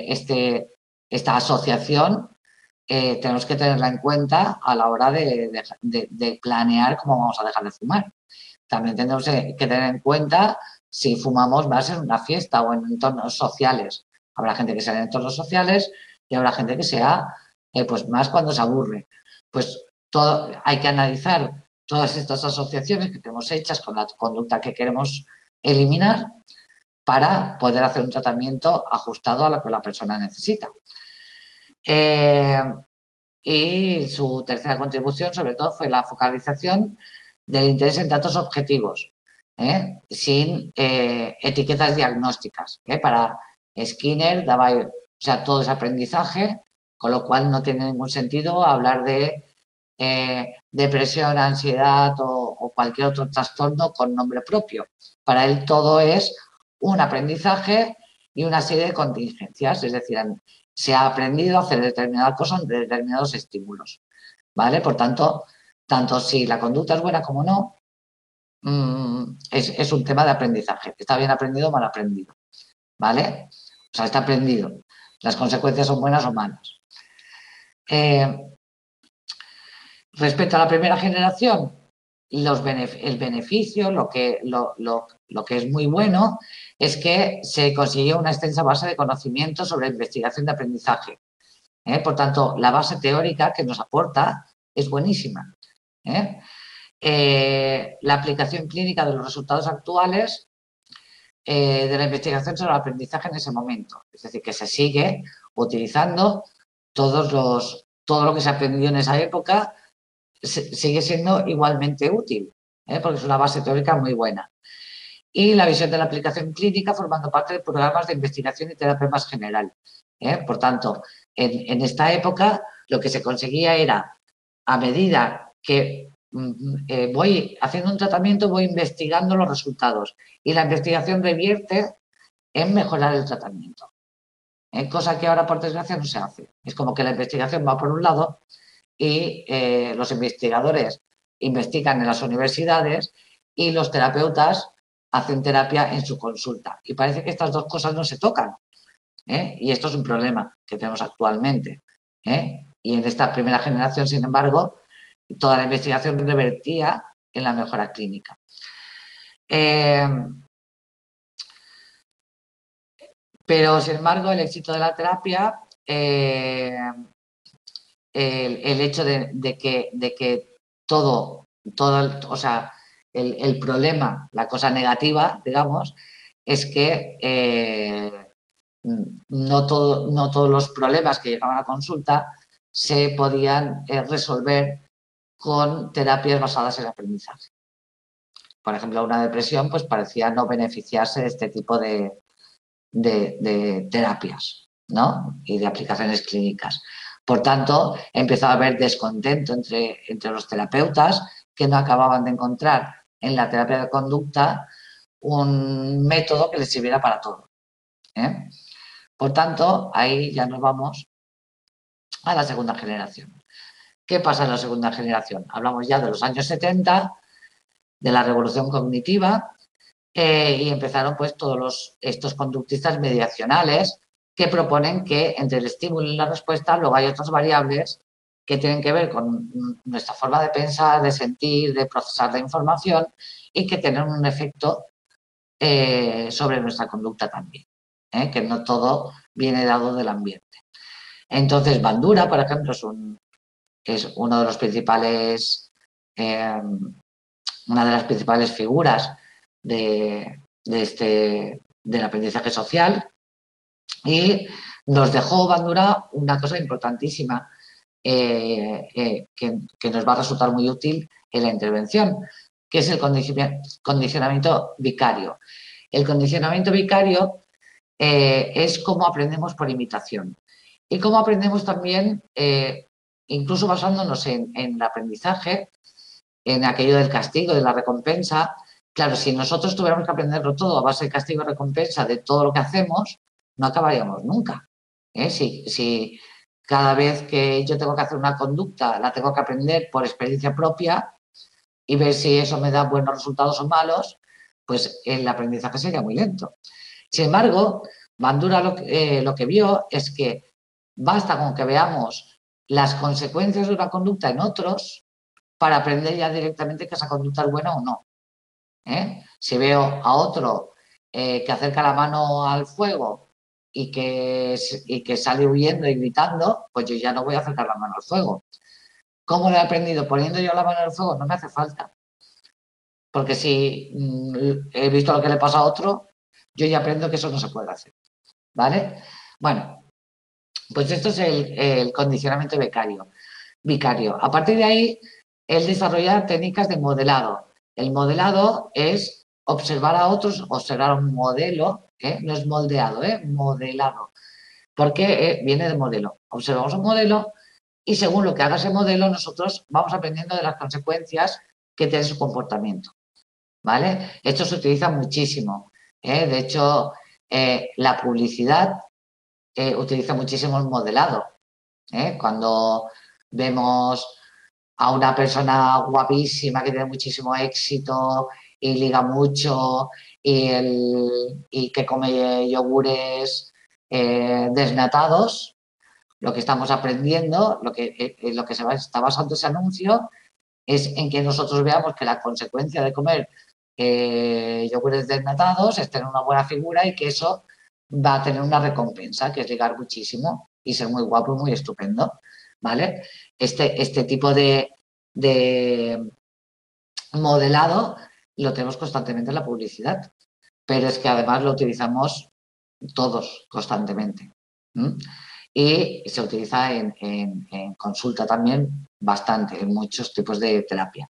esta asociación tenemos que tenerla en cuenta a la hora de planear cómo vamos a dejar de fumar. También tenemos que tener en cuenta si fumamos más en una fiesta o en entornos sociales. Habrá gente que sea en entornos sociales y habrá gente que sea pues más cuando se aburre. Pues hay que analizar todas estas asociaciones que tenemos hechas con la conducta que queremos eliminar para poder hacer un tratamiento ajustado a lo que la persona necesita. Y su tercera contribución, sobre todo, fue la focalización del interés en datos objetivos, sin etiquetas diagnósticas. Para Skinner daba, todo ese aprendizaje, con lo cual no tiene ningún sentido hablar de depresión, ansiedad o cualquier otro trastorno con nombre propio. Para él todo es un aprendizaje y una serie de contingencias, es decir, se ha aprendido a hacer determinadas cosas de determinados estímulos, ¿vale? Por tanto, tanto si la conducta es buena como no, es un tema de aprendizaje. Está bien aprendido o mal aprendido, ¿vale? O sea, está aprendido. Las consecuencias son buenas o malas. Respecto a la primera generación, el beneficio, lo que es muy bueno, es que se consiguió una extensa base de conocimiento sobre investigación de aprendizaje. Por tanto, la base teórica que nos aporta es buenísima. La aplicación clínica de los resultados actuales de la investigación sobre el aprendizaje en ese momento. Es decir, que se sigue utilizando todo lo que se aprendió en esa época sigue siendo igualmente útil, porque es una base teórica muy buena. Y la visión de la aplicación clínica formando parte de programas de investigación y terapia más general. Por tanto, en esta época lo que se conseguía era, a medida que voy haciendo un tratamiento, voy investigando los resultados y la investigación revierte en mejorar el tratamiento. cosa que ahora por desgracia no se hace. Es como que la investigación va por un lado y los investigadores investigan en las universidades y los terapeutas hacen terapia en su consulta. Y parece que estas dos cosas no se tocan. Y esto es un problema que tenemos actualmente. Y en esta primera generación, sin embargo, toda la investigación revertía en la mejora clínica. Pero, sin embargo, el éxito de la terapia, el hecho de que todo o sea, el problema, la cosa negativa, digamos, es que no todos los problemas que llegaban a consulta se podían resolver con terapias basadas en aprendizaje. Por ejemplo, una depresión pues parecía no beneficiarse de este tipo de terapias, ¿no? Y de aplicaciones clínicas. Por tanto, empezó a haber descontento entre los terapeutas que no acababan de encontrar en la terapia de conducta un método que les sirviera para todo. Por tanto, ahí ya nos vamos a la segunda generación. ¿Qué pasa en la segunda generación? Hablamos ya de los años 70, de la revolución cognitiva, y empezaron pues todos estos conductistas mediacionales que proponen que entre el estímulo y la respuesta luego hay otras variables que tienen que ver con nuestra forma de pensar, de sentir, de procesar la información y que tienen un efecto sobre nuestra conducta también, que no todo viene dado del ambiente. Entonces, Bandura, por ejemplo, es uno de los principales, una de las principales figuras del aprendizaje social, y nos dejó Bandura una cosa importantísima que nos va a resultar muy útil en la intervención, que es el condicionamiento vicario. El condicionamiento vicario es cómo aprendemos por imitación y cómo aprendemos también, incluso basándonos en el aprendizaje, en aquello del castigo, de la recompensa. Claro, si nosotros tuviéramos que aprenderlo todo a base de castigo y recompensa de todo lo que hacemos, no acabaríamos nunca. Si cada vez que yo tengo que hacer una conducta la tengo que aprender por experiencia propia y ver si eso me da buenos resultados o malos, pues el aprendizaje sería muy lento. Sin embargo, Bandura lo que vio es que basta con que veamos las consecuencias de una conducta en otros para aprender ya directamente que esa conducta es buena o no. Si veo a otro que acerca la mano al fuego y que sale huyendo y gritando, pues yo ya no voy a acercar la mano al fuego. ¿Cómo lo he aprendido? Poniendo yo la mano al fuego no me hace falta. Porque si he visto lo que le pasa a otro, yo ya aprendo que eso no se puede hacer. ¿Vale? Bueno, pues esto es el condicionamiento vicario. A partir de ahí, él desarrolla técnicas de modelado. El modelado es observar a otros, observar un modelo, no es moldeado, modelado, porque viene de modelo. Observamos un modelo y según lo que haga ese modelo, nosotros vamos aprendiendo de las consecuencias que tiene su comportamiento. ¿Vale? Esto se utiliza muchísimo. De hecho, la publicidad utiliza muchísimo el modelado. Cuando vemos a una persona guapísima que tiene muchísimo éxito y liga mucho y que come yogures desnatados, lo que estamos aprendiendo, lo que está basando ese anuncio es en que nosotros veamos que la consecuencia de comer yogures desnatados es tener una buena figura y que eso va a tener una recompensa, que es ligar muchísimo y ser muy guapo y muy estupendo, ¿vale? Este tipo de modelado lo tenemos constantemente en la publicidad, pero es que además lo utilizamos todos constantemente. Y se utiliza en consulta también bastante, en muchos tipos de terapia.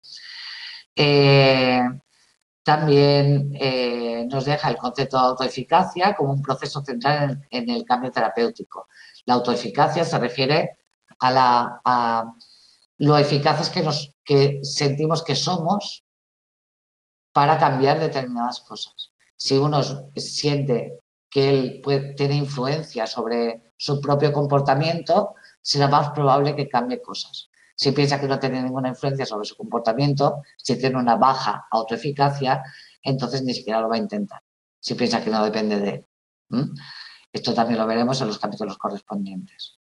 También nos deja el concepto de autoeficacia como un proceso central en el cambio terapéutico. La autoeficacia se refiere a lo eficaces que sentimos que somos para cambiar determinadas cosas. Si uno siente que él tiene influencia sobre su propio comportamiento, será más probable que cambie cosas. Si piensa que no tiene ninguna influencia sobre su comportamiento, si tiene una baja autoeficacia, entonces ni siquiera lo va a intentar, si piensa que no depende de él. Esto también lo veremos en los capítulos correspondientes.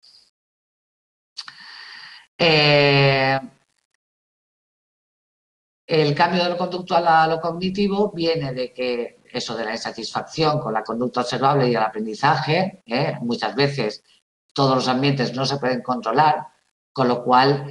El cambio de lo conductual a lo cognitivo viene de que eso de la insatisfacción con la conducta observable y el aprendizaje, muchas veces todos los ambientes no se pueden controlar, con lo cual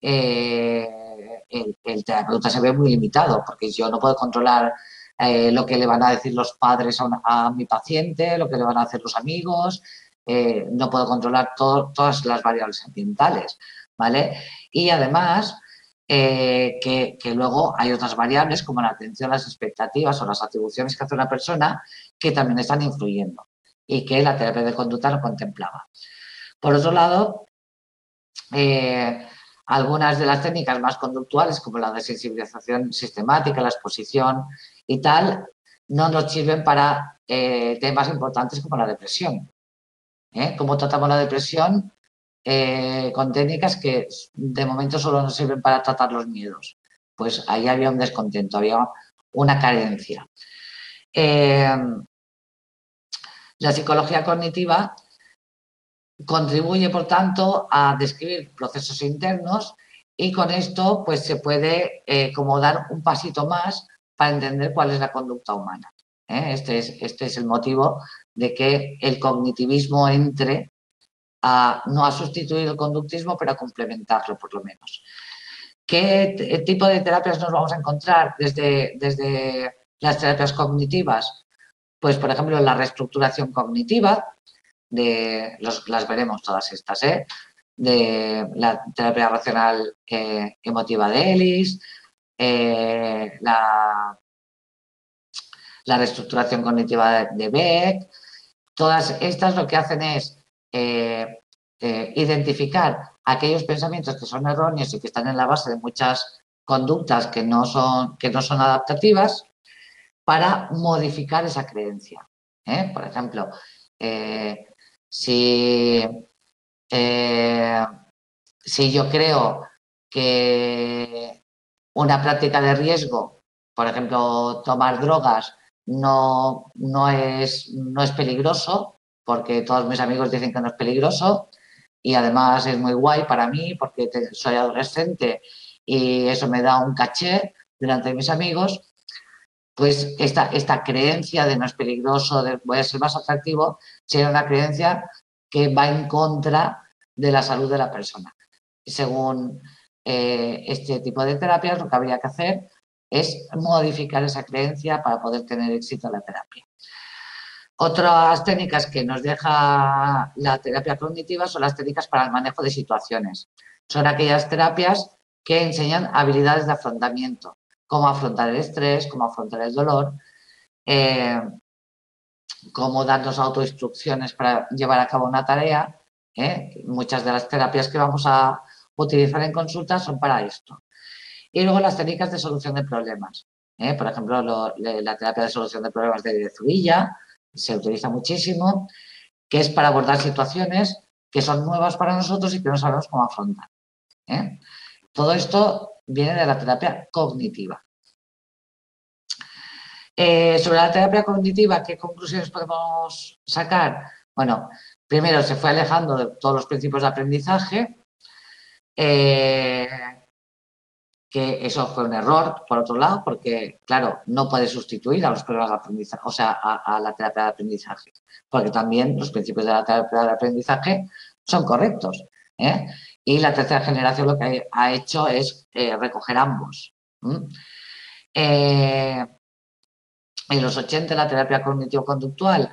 el terapeuta se ve muy limitado, porque yo no puedo controlar lo que le van a decir los padres a mi paciente, lo que le van a hacer los amigos, no puedo controlar todas las variables ambientales, ¿vale? Y además que luego hay otras variables como la atención a las expectativas o las atribuciones que hace una persona que también están influyendo y que la terapia de conducta no contemplaba. Por otro lado, algunas de las técnicas más conductuales como la desensibilización sistemática, la exposición y tal, no nos sirven para temas importantes como la depresión. ¿Cómo tratamos la depresión? Con técnicas que de momento solo nos sirven para tratar los miedos. Pues ahí había un descontento, había una carencia. La psicología cognitiva contribuye, por tanto, a describir procesos internos y con esto pues, se puede como dar un pasito más para entender cuál es la conducta humana. Este es el motivo de que el cognitivismo entre no a sustituir el conductismo, pero a complementarlo por lo menos. ¿Qué tipo de terapias nos vamos a encontrar desde las terapias cognitivas? Pues, por ejemplo, la reestructuración cognitiva, las veremos todas estas, de la terapia racional emotiva de Ellis, la reestructuración cognitiva de Beck. Todas estas lo que hacen es identificar aquellos pensamientos que son erróneos y que están en la base de muchas conductas que no son adaptativas para modificar esa creencia. Por ejemplo, si yo creo que una práctica de riesgo, por ejemplo, tomar drogas, no es peligroso, porque todos mis amigos dicen que no es peligroso y además es muy guay para mí porque soy adolescente y eso me da un caché delante de mis amigos, pues esta creencia de no es peligroso, de voy a ser más atractivo, sería una creencia que va en contra de la salud de la persona. Según este tipo de terapias, lo que habría que hacer es modificar esa creencia para poder tener éxito en la terapia. Otras técnicas que nos deja la terapia cognitiva son las técnicas para el manejo de situaciones. Son aquellas terapias que enseñan habilidades de afrontamiento, cómo afrontar el estrés, cómo afrontar el dolor, cómo darnos autoinstrucciones para llevar a cabo una tarea. Muchas de las terapias que vamos a utilizar en consulta son para esto. Y luego las técnicas de solución de problemas. Por ejemplo, la terapia de solución de problemas de Zubillia se utiliza muchísimo, que es para abordar situaciones que son nuevas para nosotros y que no sabemos cómo afrontar. Todo esto viene de la terapia cognitiva. Sobre la terapia cognitiva, ¿qué conclusiones podemos sacar? Bueno, primero se fue alejando de todos los principios de aprendizaje, que eso fue un error, por otro lado, porque, claro, no puede sustituir a los programas de aprendizaje, o sea, a la terapia de aprendizaje, porque también los principios de la terapia de aprendizaje son correctos. Y la tercera generación lo que ha hecho es recoger ambos. En los 80 la terapia cognitivo-conductual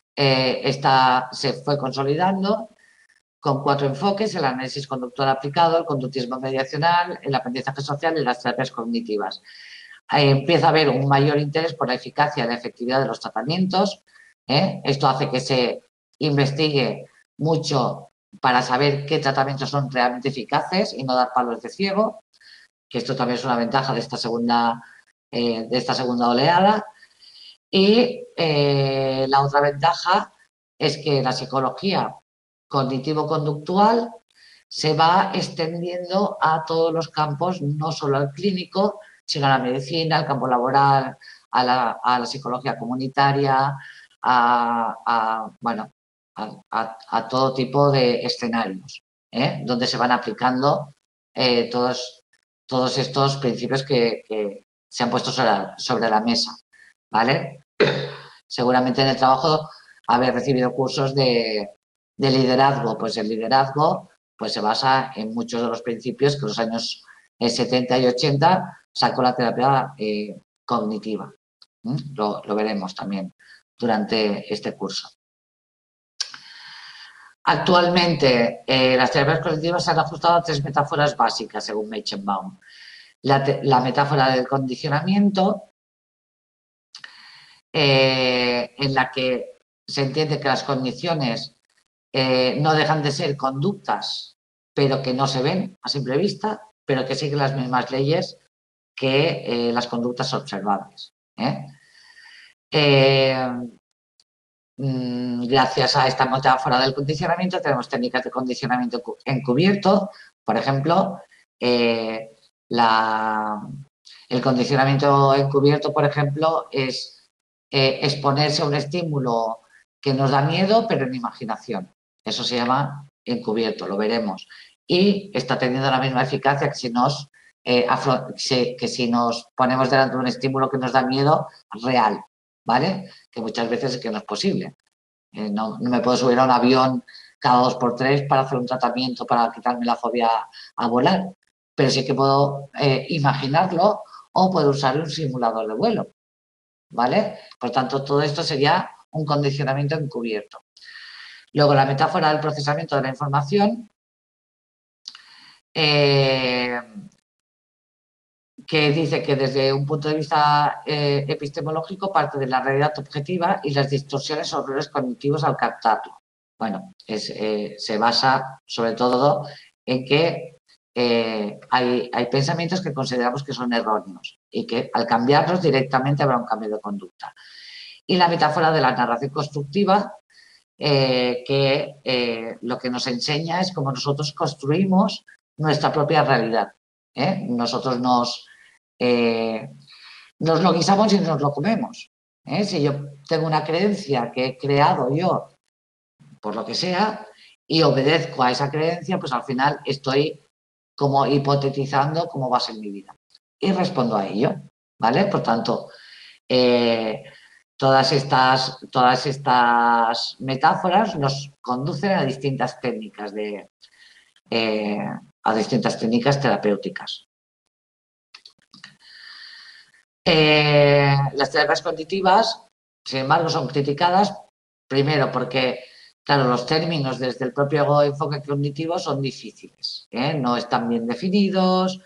se fue consolidando con 4 enfoques: el análisis conductual aplicado, el conductismo mediacional, el aprendizaje social y las terapias cognitivas. Empieza a haber un mayor interés por la eficacia y la efectividad de los tratamientos. Esto hace que se investigue mucho para saber qué tratamientos son realmente eficaces y no dar palos de ciego, que esto también es una ventaja de esta segunda oleada. Y la otra ventaja es que la psicología cognitivo-conductual se va extendiendo a todos los campos, no solo al clínico, sino a la medicina, al campo laboral, a la psicología comunitaria, bueno, a todo tipo de escenarios, donde se van aplicando todos estos principios que se han puesto sobre la mesa, ¿vale? Seguramente en el trabajo haber recibido cursos de liderazgo, pues el liderazgo pues se basa en muchos de los principios que en los años 70 y 80 sacó la terapia cognitiva. Lo veremos también durante este curso. Actualmente, las terapias cognitivas se han ajustado a 3 metáforas básicas, según Meichenbaum. La metáfora del condicionamiento, en la que se entiende que las condiciones no dejan de ser conductas, pero que no se ven a simple vista, pero que siguen las mismas leyes que las conductas observables. Gracias a esta metáfora del condicionamiento tenemos técnicas de condicionamiento encubierto. Por ejemplo, el condicionamiento encubierto, por ejemplo, es exponerse a un estímulo que nos da miedo, pero en imaginación. Eso se llama encubierto, lo veremos. Y está teniendo la misma eficacia que si nos ponemos delante de un estímulo que nos da miedo real, ¿vale? Que muchas veces es que no es posible. No me puedo subir a un avión cada 2 por 3 para hacer un tratamiento para quitarme la fobia a volar, pero sí que puedo imaginarlo o puedo usar un simulador de vuelo, ¿vale? Por tanto, todo esto sería un condicionamiento encubierto. Luego, la metáfora del procesamiento de la información, que dice que desde un punto de vista epistemológico parte de la realidad objetiva y las distorsiones o errores cognitivos al captarlo. Bueno, se basa sobre todo en que hay pensamientos que consideramos que son erróneos y que al cambiarlos directamente habrá un cambio de conducta. Y la metáfora de la narración constructiva, que lo que nos enseña es cómo nosotros construimos nuestra propia realidad. Nosotros nos lo guisamos y nos lo comemos. Si yo tengo una creencia que he creado yo, por lo que sea, y obedezco a esa creencia, pues al final estoy como hipotetizando cómo va a ser mi vida. Y respondo a ello, ¿vale? Por tanto, todas estas metáforas nos conducen a distintas técnicas a distintas técnicas terapéuticas. Las terapias cognitivas, sin embargo, son criticadas primero porque, claro, los términos desde el propio enfoque cognitivo son difíciles, no están bien definidos.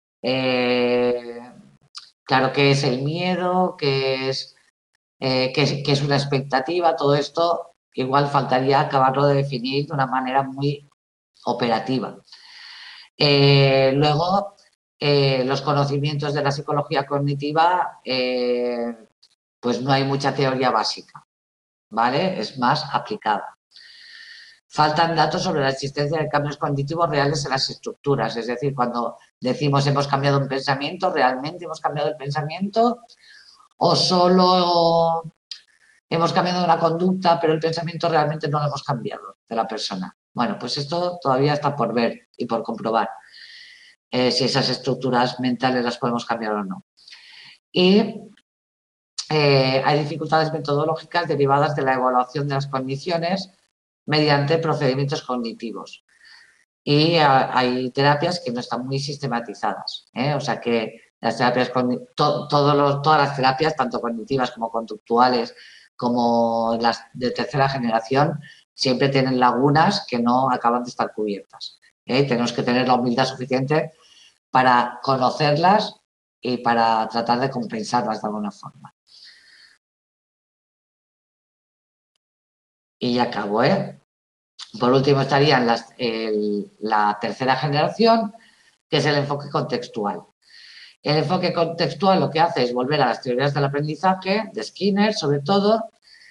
Claro, ¿qué es el miedo? ¿Qué es una expectativa? Todo esto igual faltaría acabarlo de definir de una manera muy operativa. Luego, los conocimientos de la psicología cognitiva, pues no hay mucha teoría básica, ¿vale? Es más aplicada. Faltan datos sobre la existencia de cambios cognitivos reales en las estructuras, es decir, cuando decimos hemos cambiado un pensamiento, ¿realmente hemos cambiado el pensamiento? ¿O solo hemos cambiado una conducta, pero el pensamiento realmente no lo hemos cambiado de la persona? Bueno, pues esto todavía está por ver y por comprobar. Si esas estructuras mentales las podemos cambiar o no. Y hay dificultades metodológicas derivadas de la evaluación de las condiciones mediante procedimientos cognitivos. Y hay terapias que no están muy sistematizadas. O sea que las terapias, todas las terapias, tanto cognitivas como conductuales, como las de tercera generación, siempre tienen lagunas que no acaban de estar cubiertas. Tenemos que tener la humildad suficiente para conocerlas y para tratar de compensarlas de alguna forma. Y ya acabo, Por último estarían la tercera generación, que es el enfoque contextual. El enfoque contextual lo que hace es volver a las teorías del aprendizaje, de Skinner sobre todo.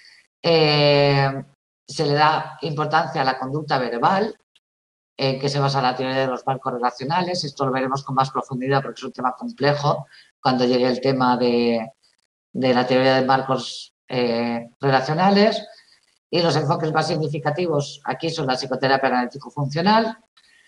Se le da importancia a la conducta verbal, en que se basa la teoría de los marcos relacionales. Esto lo veremos con más profundidad porque es un tema complejo cuando llegue el tema de la teoría de marcos relacionales. Y los enfoques más significativos aquí son la psicoterapia analítico-funcional,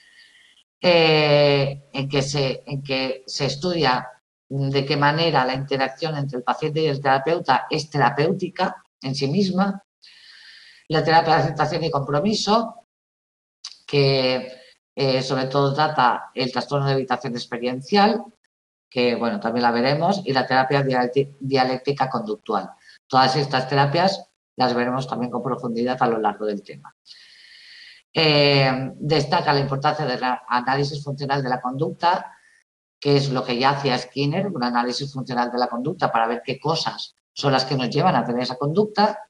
en que se estudia de qué manera la interacción entre el paciente y el terapeuta es terapéutica en sí misma. La terapia de aceptación y compromiso, que sobre todo trata el trastorno de evitación experiencial, que bueno, también la veremos, y la terapia dialéctica conductual. Todas estas terapias las veremos también con profundidad a lo largo del tema. Destaca la importancia del análisis funcional de la conducta, que es lo que ya hacía Skinner, un análisis funcional de la conducta para ver qué cosas son las que nos llevan a tener esa conducta.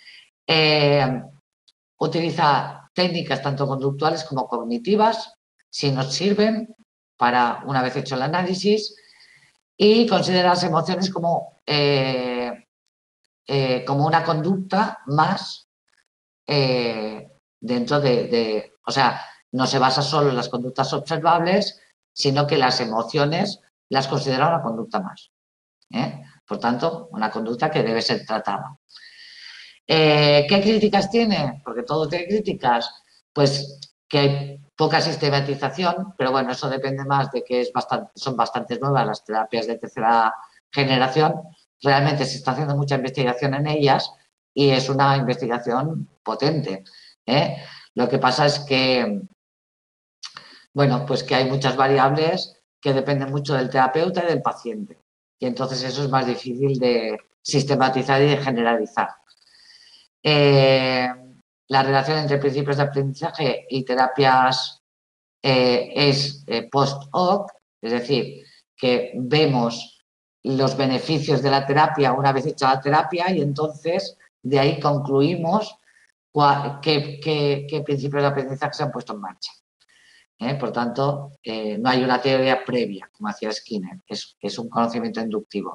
Utiliza técnicas tanto conductuales como cognitivas, si nos sirven para una vez hecho el análisis, y considera las emociones como una conducta más dentro o sea, no se basa solo en las conductas observables, sino que las emociones las considera una conducta más. Por tanto, una conducta que debe ser tratada. ¿Qué críticas tiene? Porque todo tiene críticas. Pues que hay poca sistematización, pero bueno, eso depende más de que son bastante nuevas las terapias de tercera generación. Realmente se está haciendo mucha investigación en ellas y es una investigación potente. Lo que pasa es que, bueno, pues que hay muchas variables que dependen mucho del terapeuta y del paciente. Y entonces eso es más difícil de sistematizar y de generalizar. La relación entre principios de aprendizaje y terapias es post-hoc, es decir, que vemos los beneficios de la terapia una vez hecha la terapia y entonces de ahí concluimos qué principios de aprendizaje se han puesto en marcha. Por tanto, no hay una teoría previa, como hacía Skinner, es un conocimiento inductivo.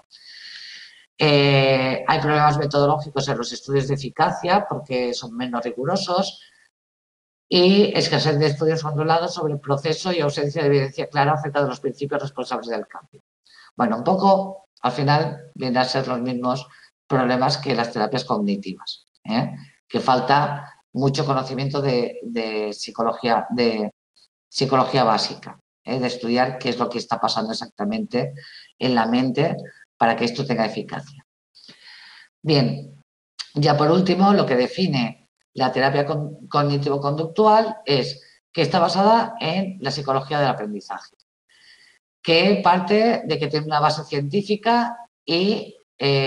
Hay problemas metodológicos en los estudios de eficacia porque son menos rigurosos y escasez de estudios controlados sobre el proceso y ausencia de evidencia clara acerca de los principios responsables del cambio. Bueno, un poco, al final, vienen a ser los mismos problemas que las terapias cognitivas, que falta mucho conocimiento de psicología básica, de estudiar qué es lo que está pasando exactamente en la mente para que esto tenga eficacia. Bien, ya por último, lo que define la terapia cognitivo-conductual es que está basada en la psicología del aprendizaje, que parte de que tiene una base científica y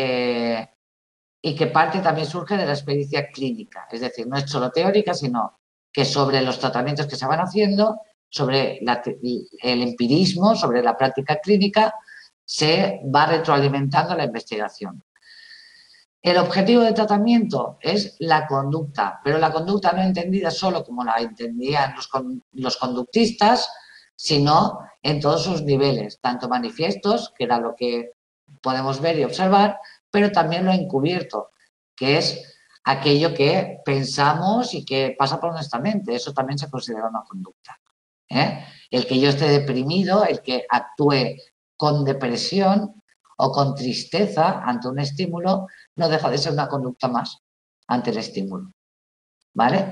que parte también surge de la experiencia clínica, es decir, no es solo teórica, sino que sobre los tratamientos que se van haciendo, sobre el empirismo, sobre la práctica clínica, se va retroalimentando la investigación. El objetivo del tratamiento es la conducta, pero la conducta no entendida solo como la entendían los conductistas, sino en todos sus niveles, tanto manifiestos, que era lo que podemos ver y observar, pero también lo encubierto, que es aquello que pensamos y que pasa por nuestra mente. Eso también se considera una conducta. El que yo esté deprimido, el que actúe con depresión o con tristeza ante un estímulo, no deja de ser una conducta más ante el estímulo. ¿Vale?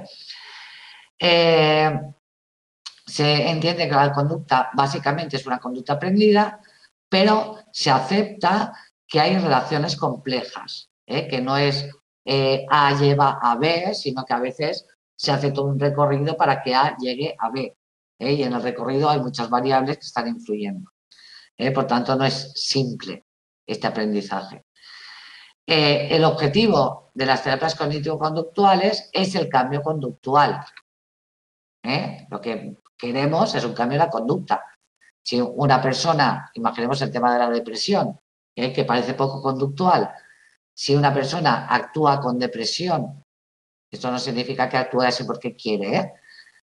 Se entiende que la conducta básicamente es una conducta aprendida, pero se acepta que hay relaciones complejas, que no es A lleva a B, sino que a veces se hace todo un recorrido para que A llegue a B. Y en el recorrido hay muchas variables que están influyendo. Por tanto, no es simple este aprendizaje. El objetivo de las terapias cognitivo-conductuales es el cambio conductual. Lo que queremos es un cambio en la conducta. Si una persona, imaginemos el tema de la depresión, que parece poco conductual, si una persona actúa con depresión, esto no significa que actúe así porque quiere,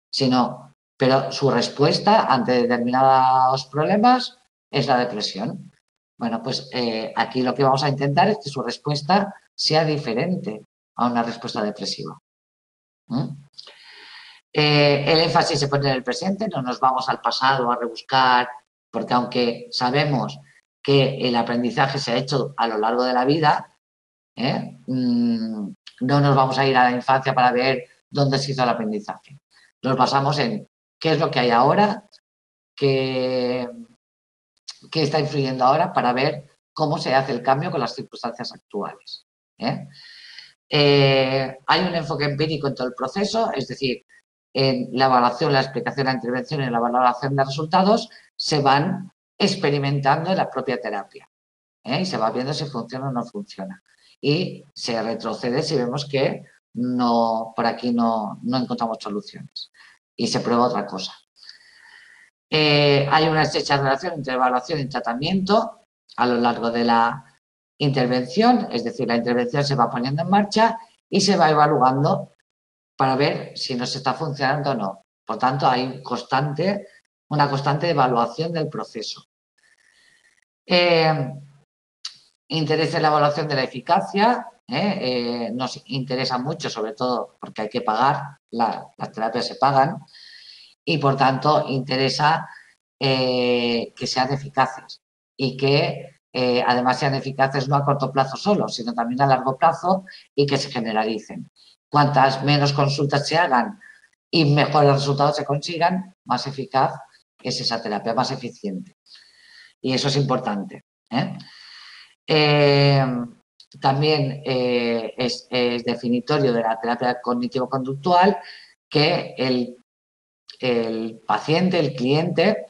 pero su respuesta ante determinados problemas es la depresión. Bueno, pues aquí lo que vamos a intentar es que su respuesta sea diferente a una respuesta depresiva. El énfasis se pone en el presente, no nos vamos al pasado a rebuscar, porque aunque sabemos que el aprendizaje se ha hecho a lo largo de la vida, no nos vamos a ir a la infancia para ver dónde se hizo el aprendizaje. Nos basamos en qué es lo que hay ahora, qué está influyendo ahora para ver cómo se hace el cambio con las circunstancias actuales. Hay un enfoque empírico en todo el proceso, es decir, en la evaluación, la explicación, la intervención y la valoración de resultados se van experimentando en la propia terapia y se va viendo si funciona o no funciona. Y se retrocede si vemos que no, por aquí no encontramos soluciones y se prueba otra cosa. Hay una estrecha relación entre evaluación y tratamiento a lo largo de la intervención, es decir, la intervención se va poniendo en marcha y se va evaluando para ver si nos está funcionando o no. Por tanto, hay una constante evaluación del proceso. Interés en la evaluación de la eficacia, nos interesa mucho, sobre todo porque hay que pagar, las terapias se pagan, y por tanto interesa que sean eficaces y que además sean eficaces no a corto plazo solo, sino también a largo plazo y que se generalicen. Cuantas menos consultas se hagan y mejores resultados se consigan, más eficaz es esa terapia, más eficiente. Y eso es importante. También es definitorio de la terapia cognitivo-conductual que el paciente, el cliente,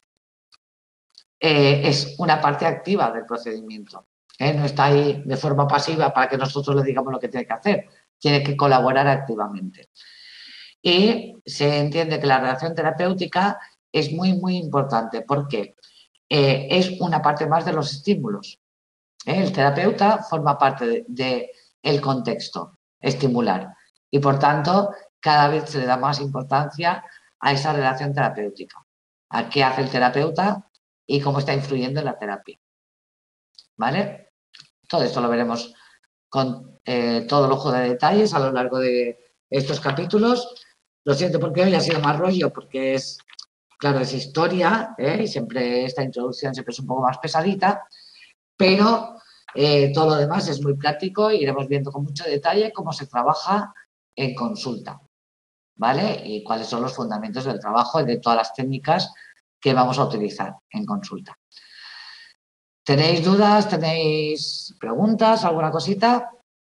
es una parte activa del procedimiento. No está ahí de forma pasiva para que nosotros le digamos lo que tiene que hacer. Tiene que colaborar activamente. Y se entiende que la relación terapéutica es muy, muy importante porque es una parte más de los estímulos. El terapeuta forma parte del contexto estimular y, por tanto, cada vez se le da más importancia a esa relación terapéutica, a qué hace el terapeuta y cómo está influyendo en la terapia. ¿Vale? Todo esto lo veremos con todo lujo de detalles a lo largo de estos capítulos. Lo siento porque hoy ha sido más rollo, porque es, claro, es historia, y siempre esta introducción siempre es un poco más pesadita, pero todo lo demás es muy práctico y iremos viendo con mucho detalle cómo se trabaja en consulta, ¿vale? Y cuáles son los fundamentos del trabajo y de todas las técnicas que vamos a utilizar en consulta. ¿Tenéis dudas? ¿Tenéis preguntas? ¿Alguna cosita?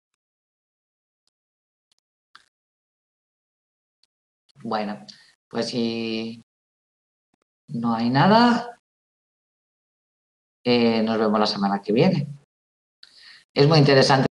Bueno, pues si no hay nada, nos vemos la semana que viene. Es muy interesante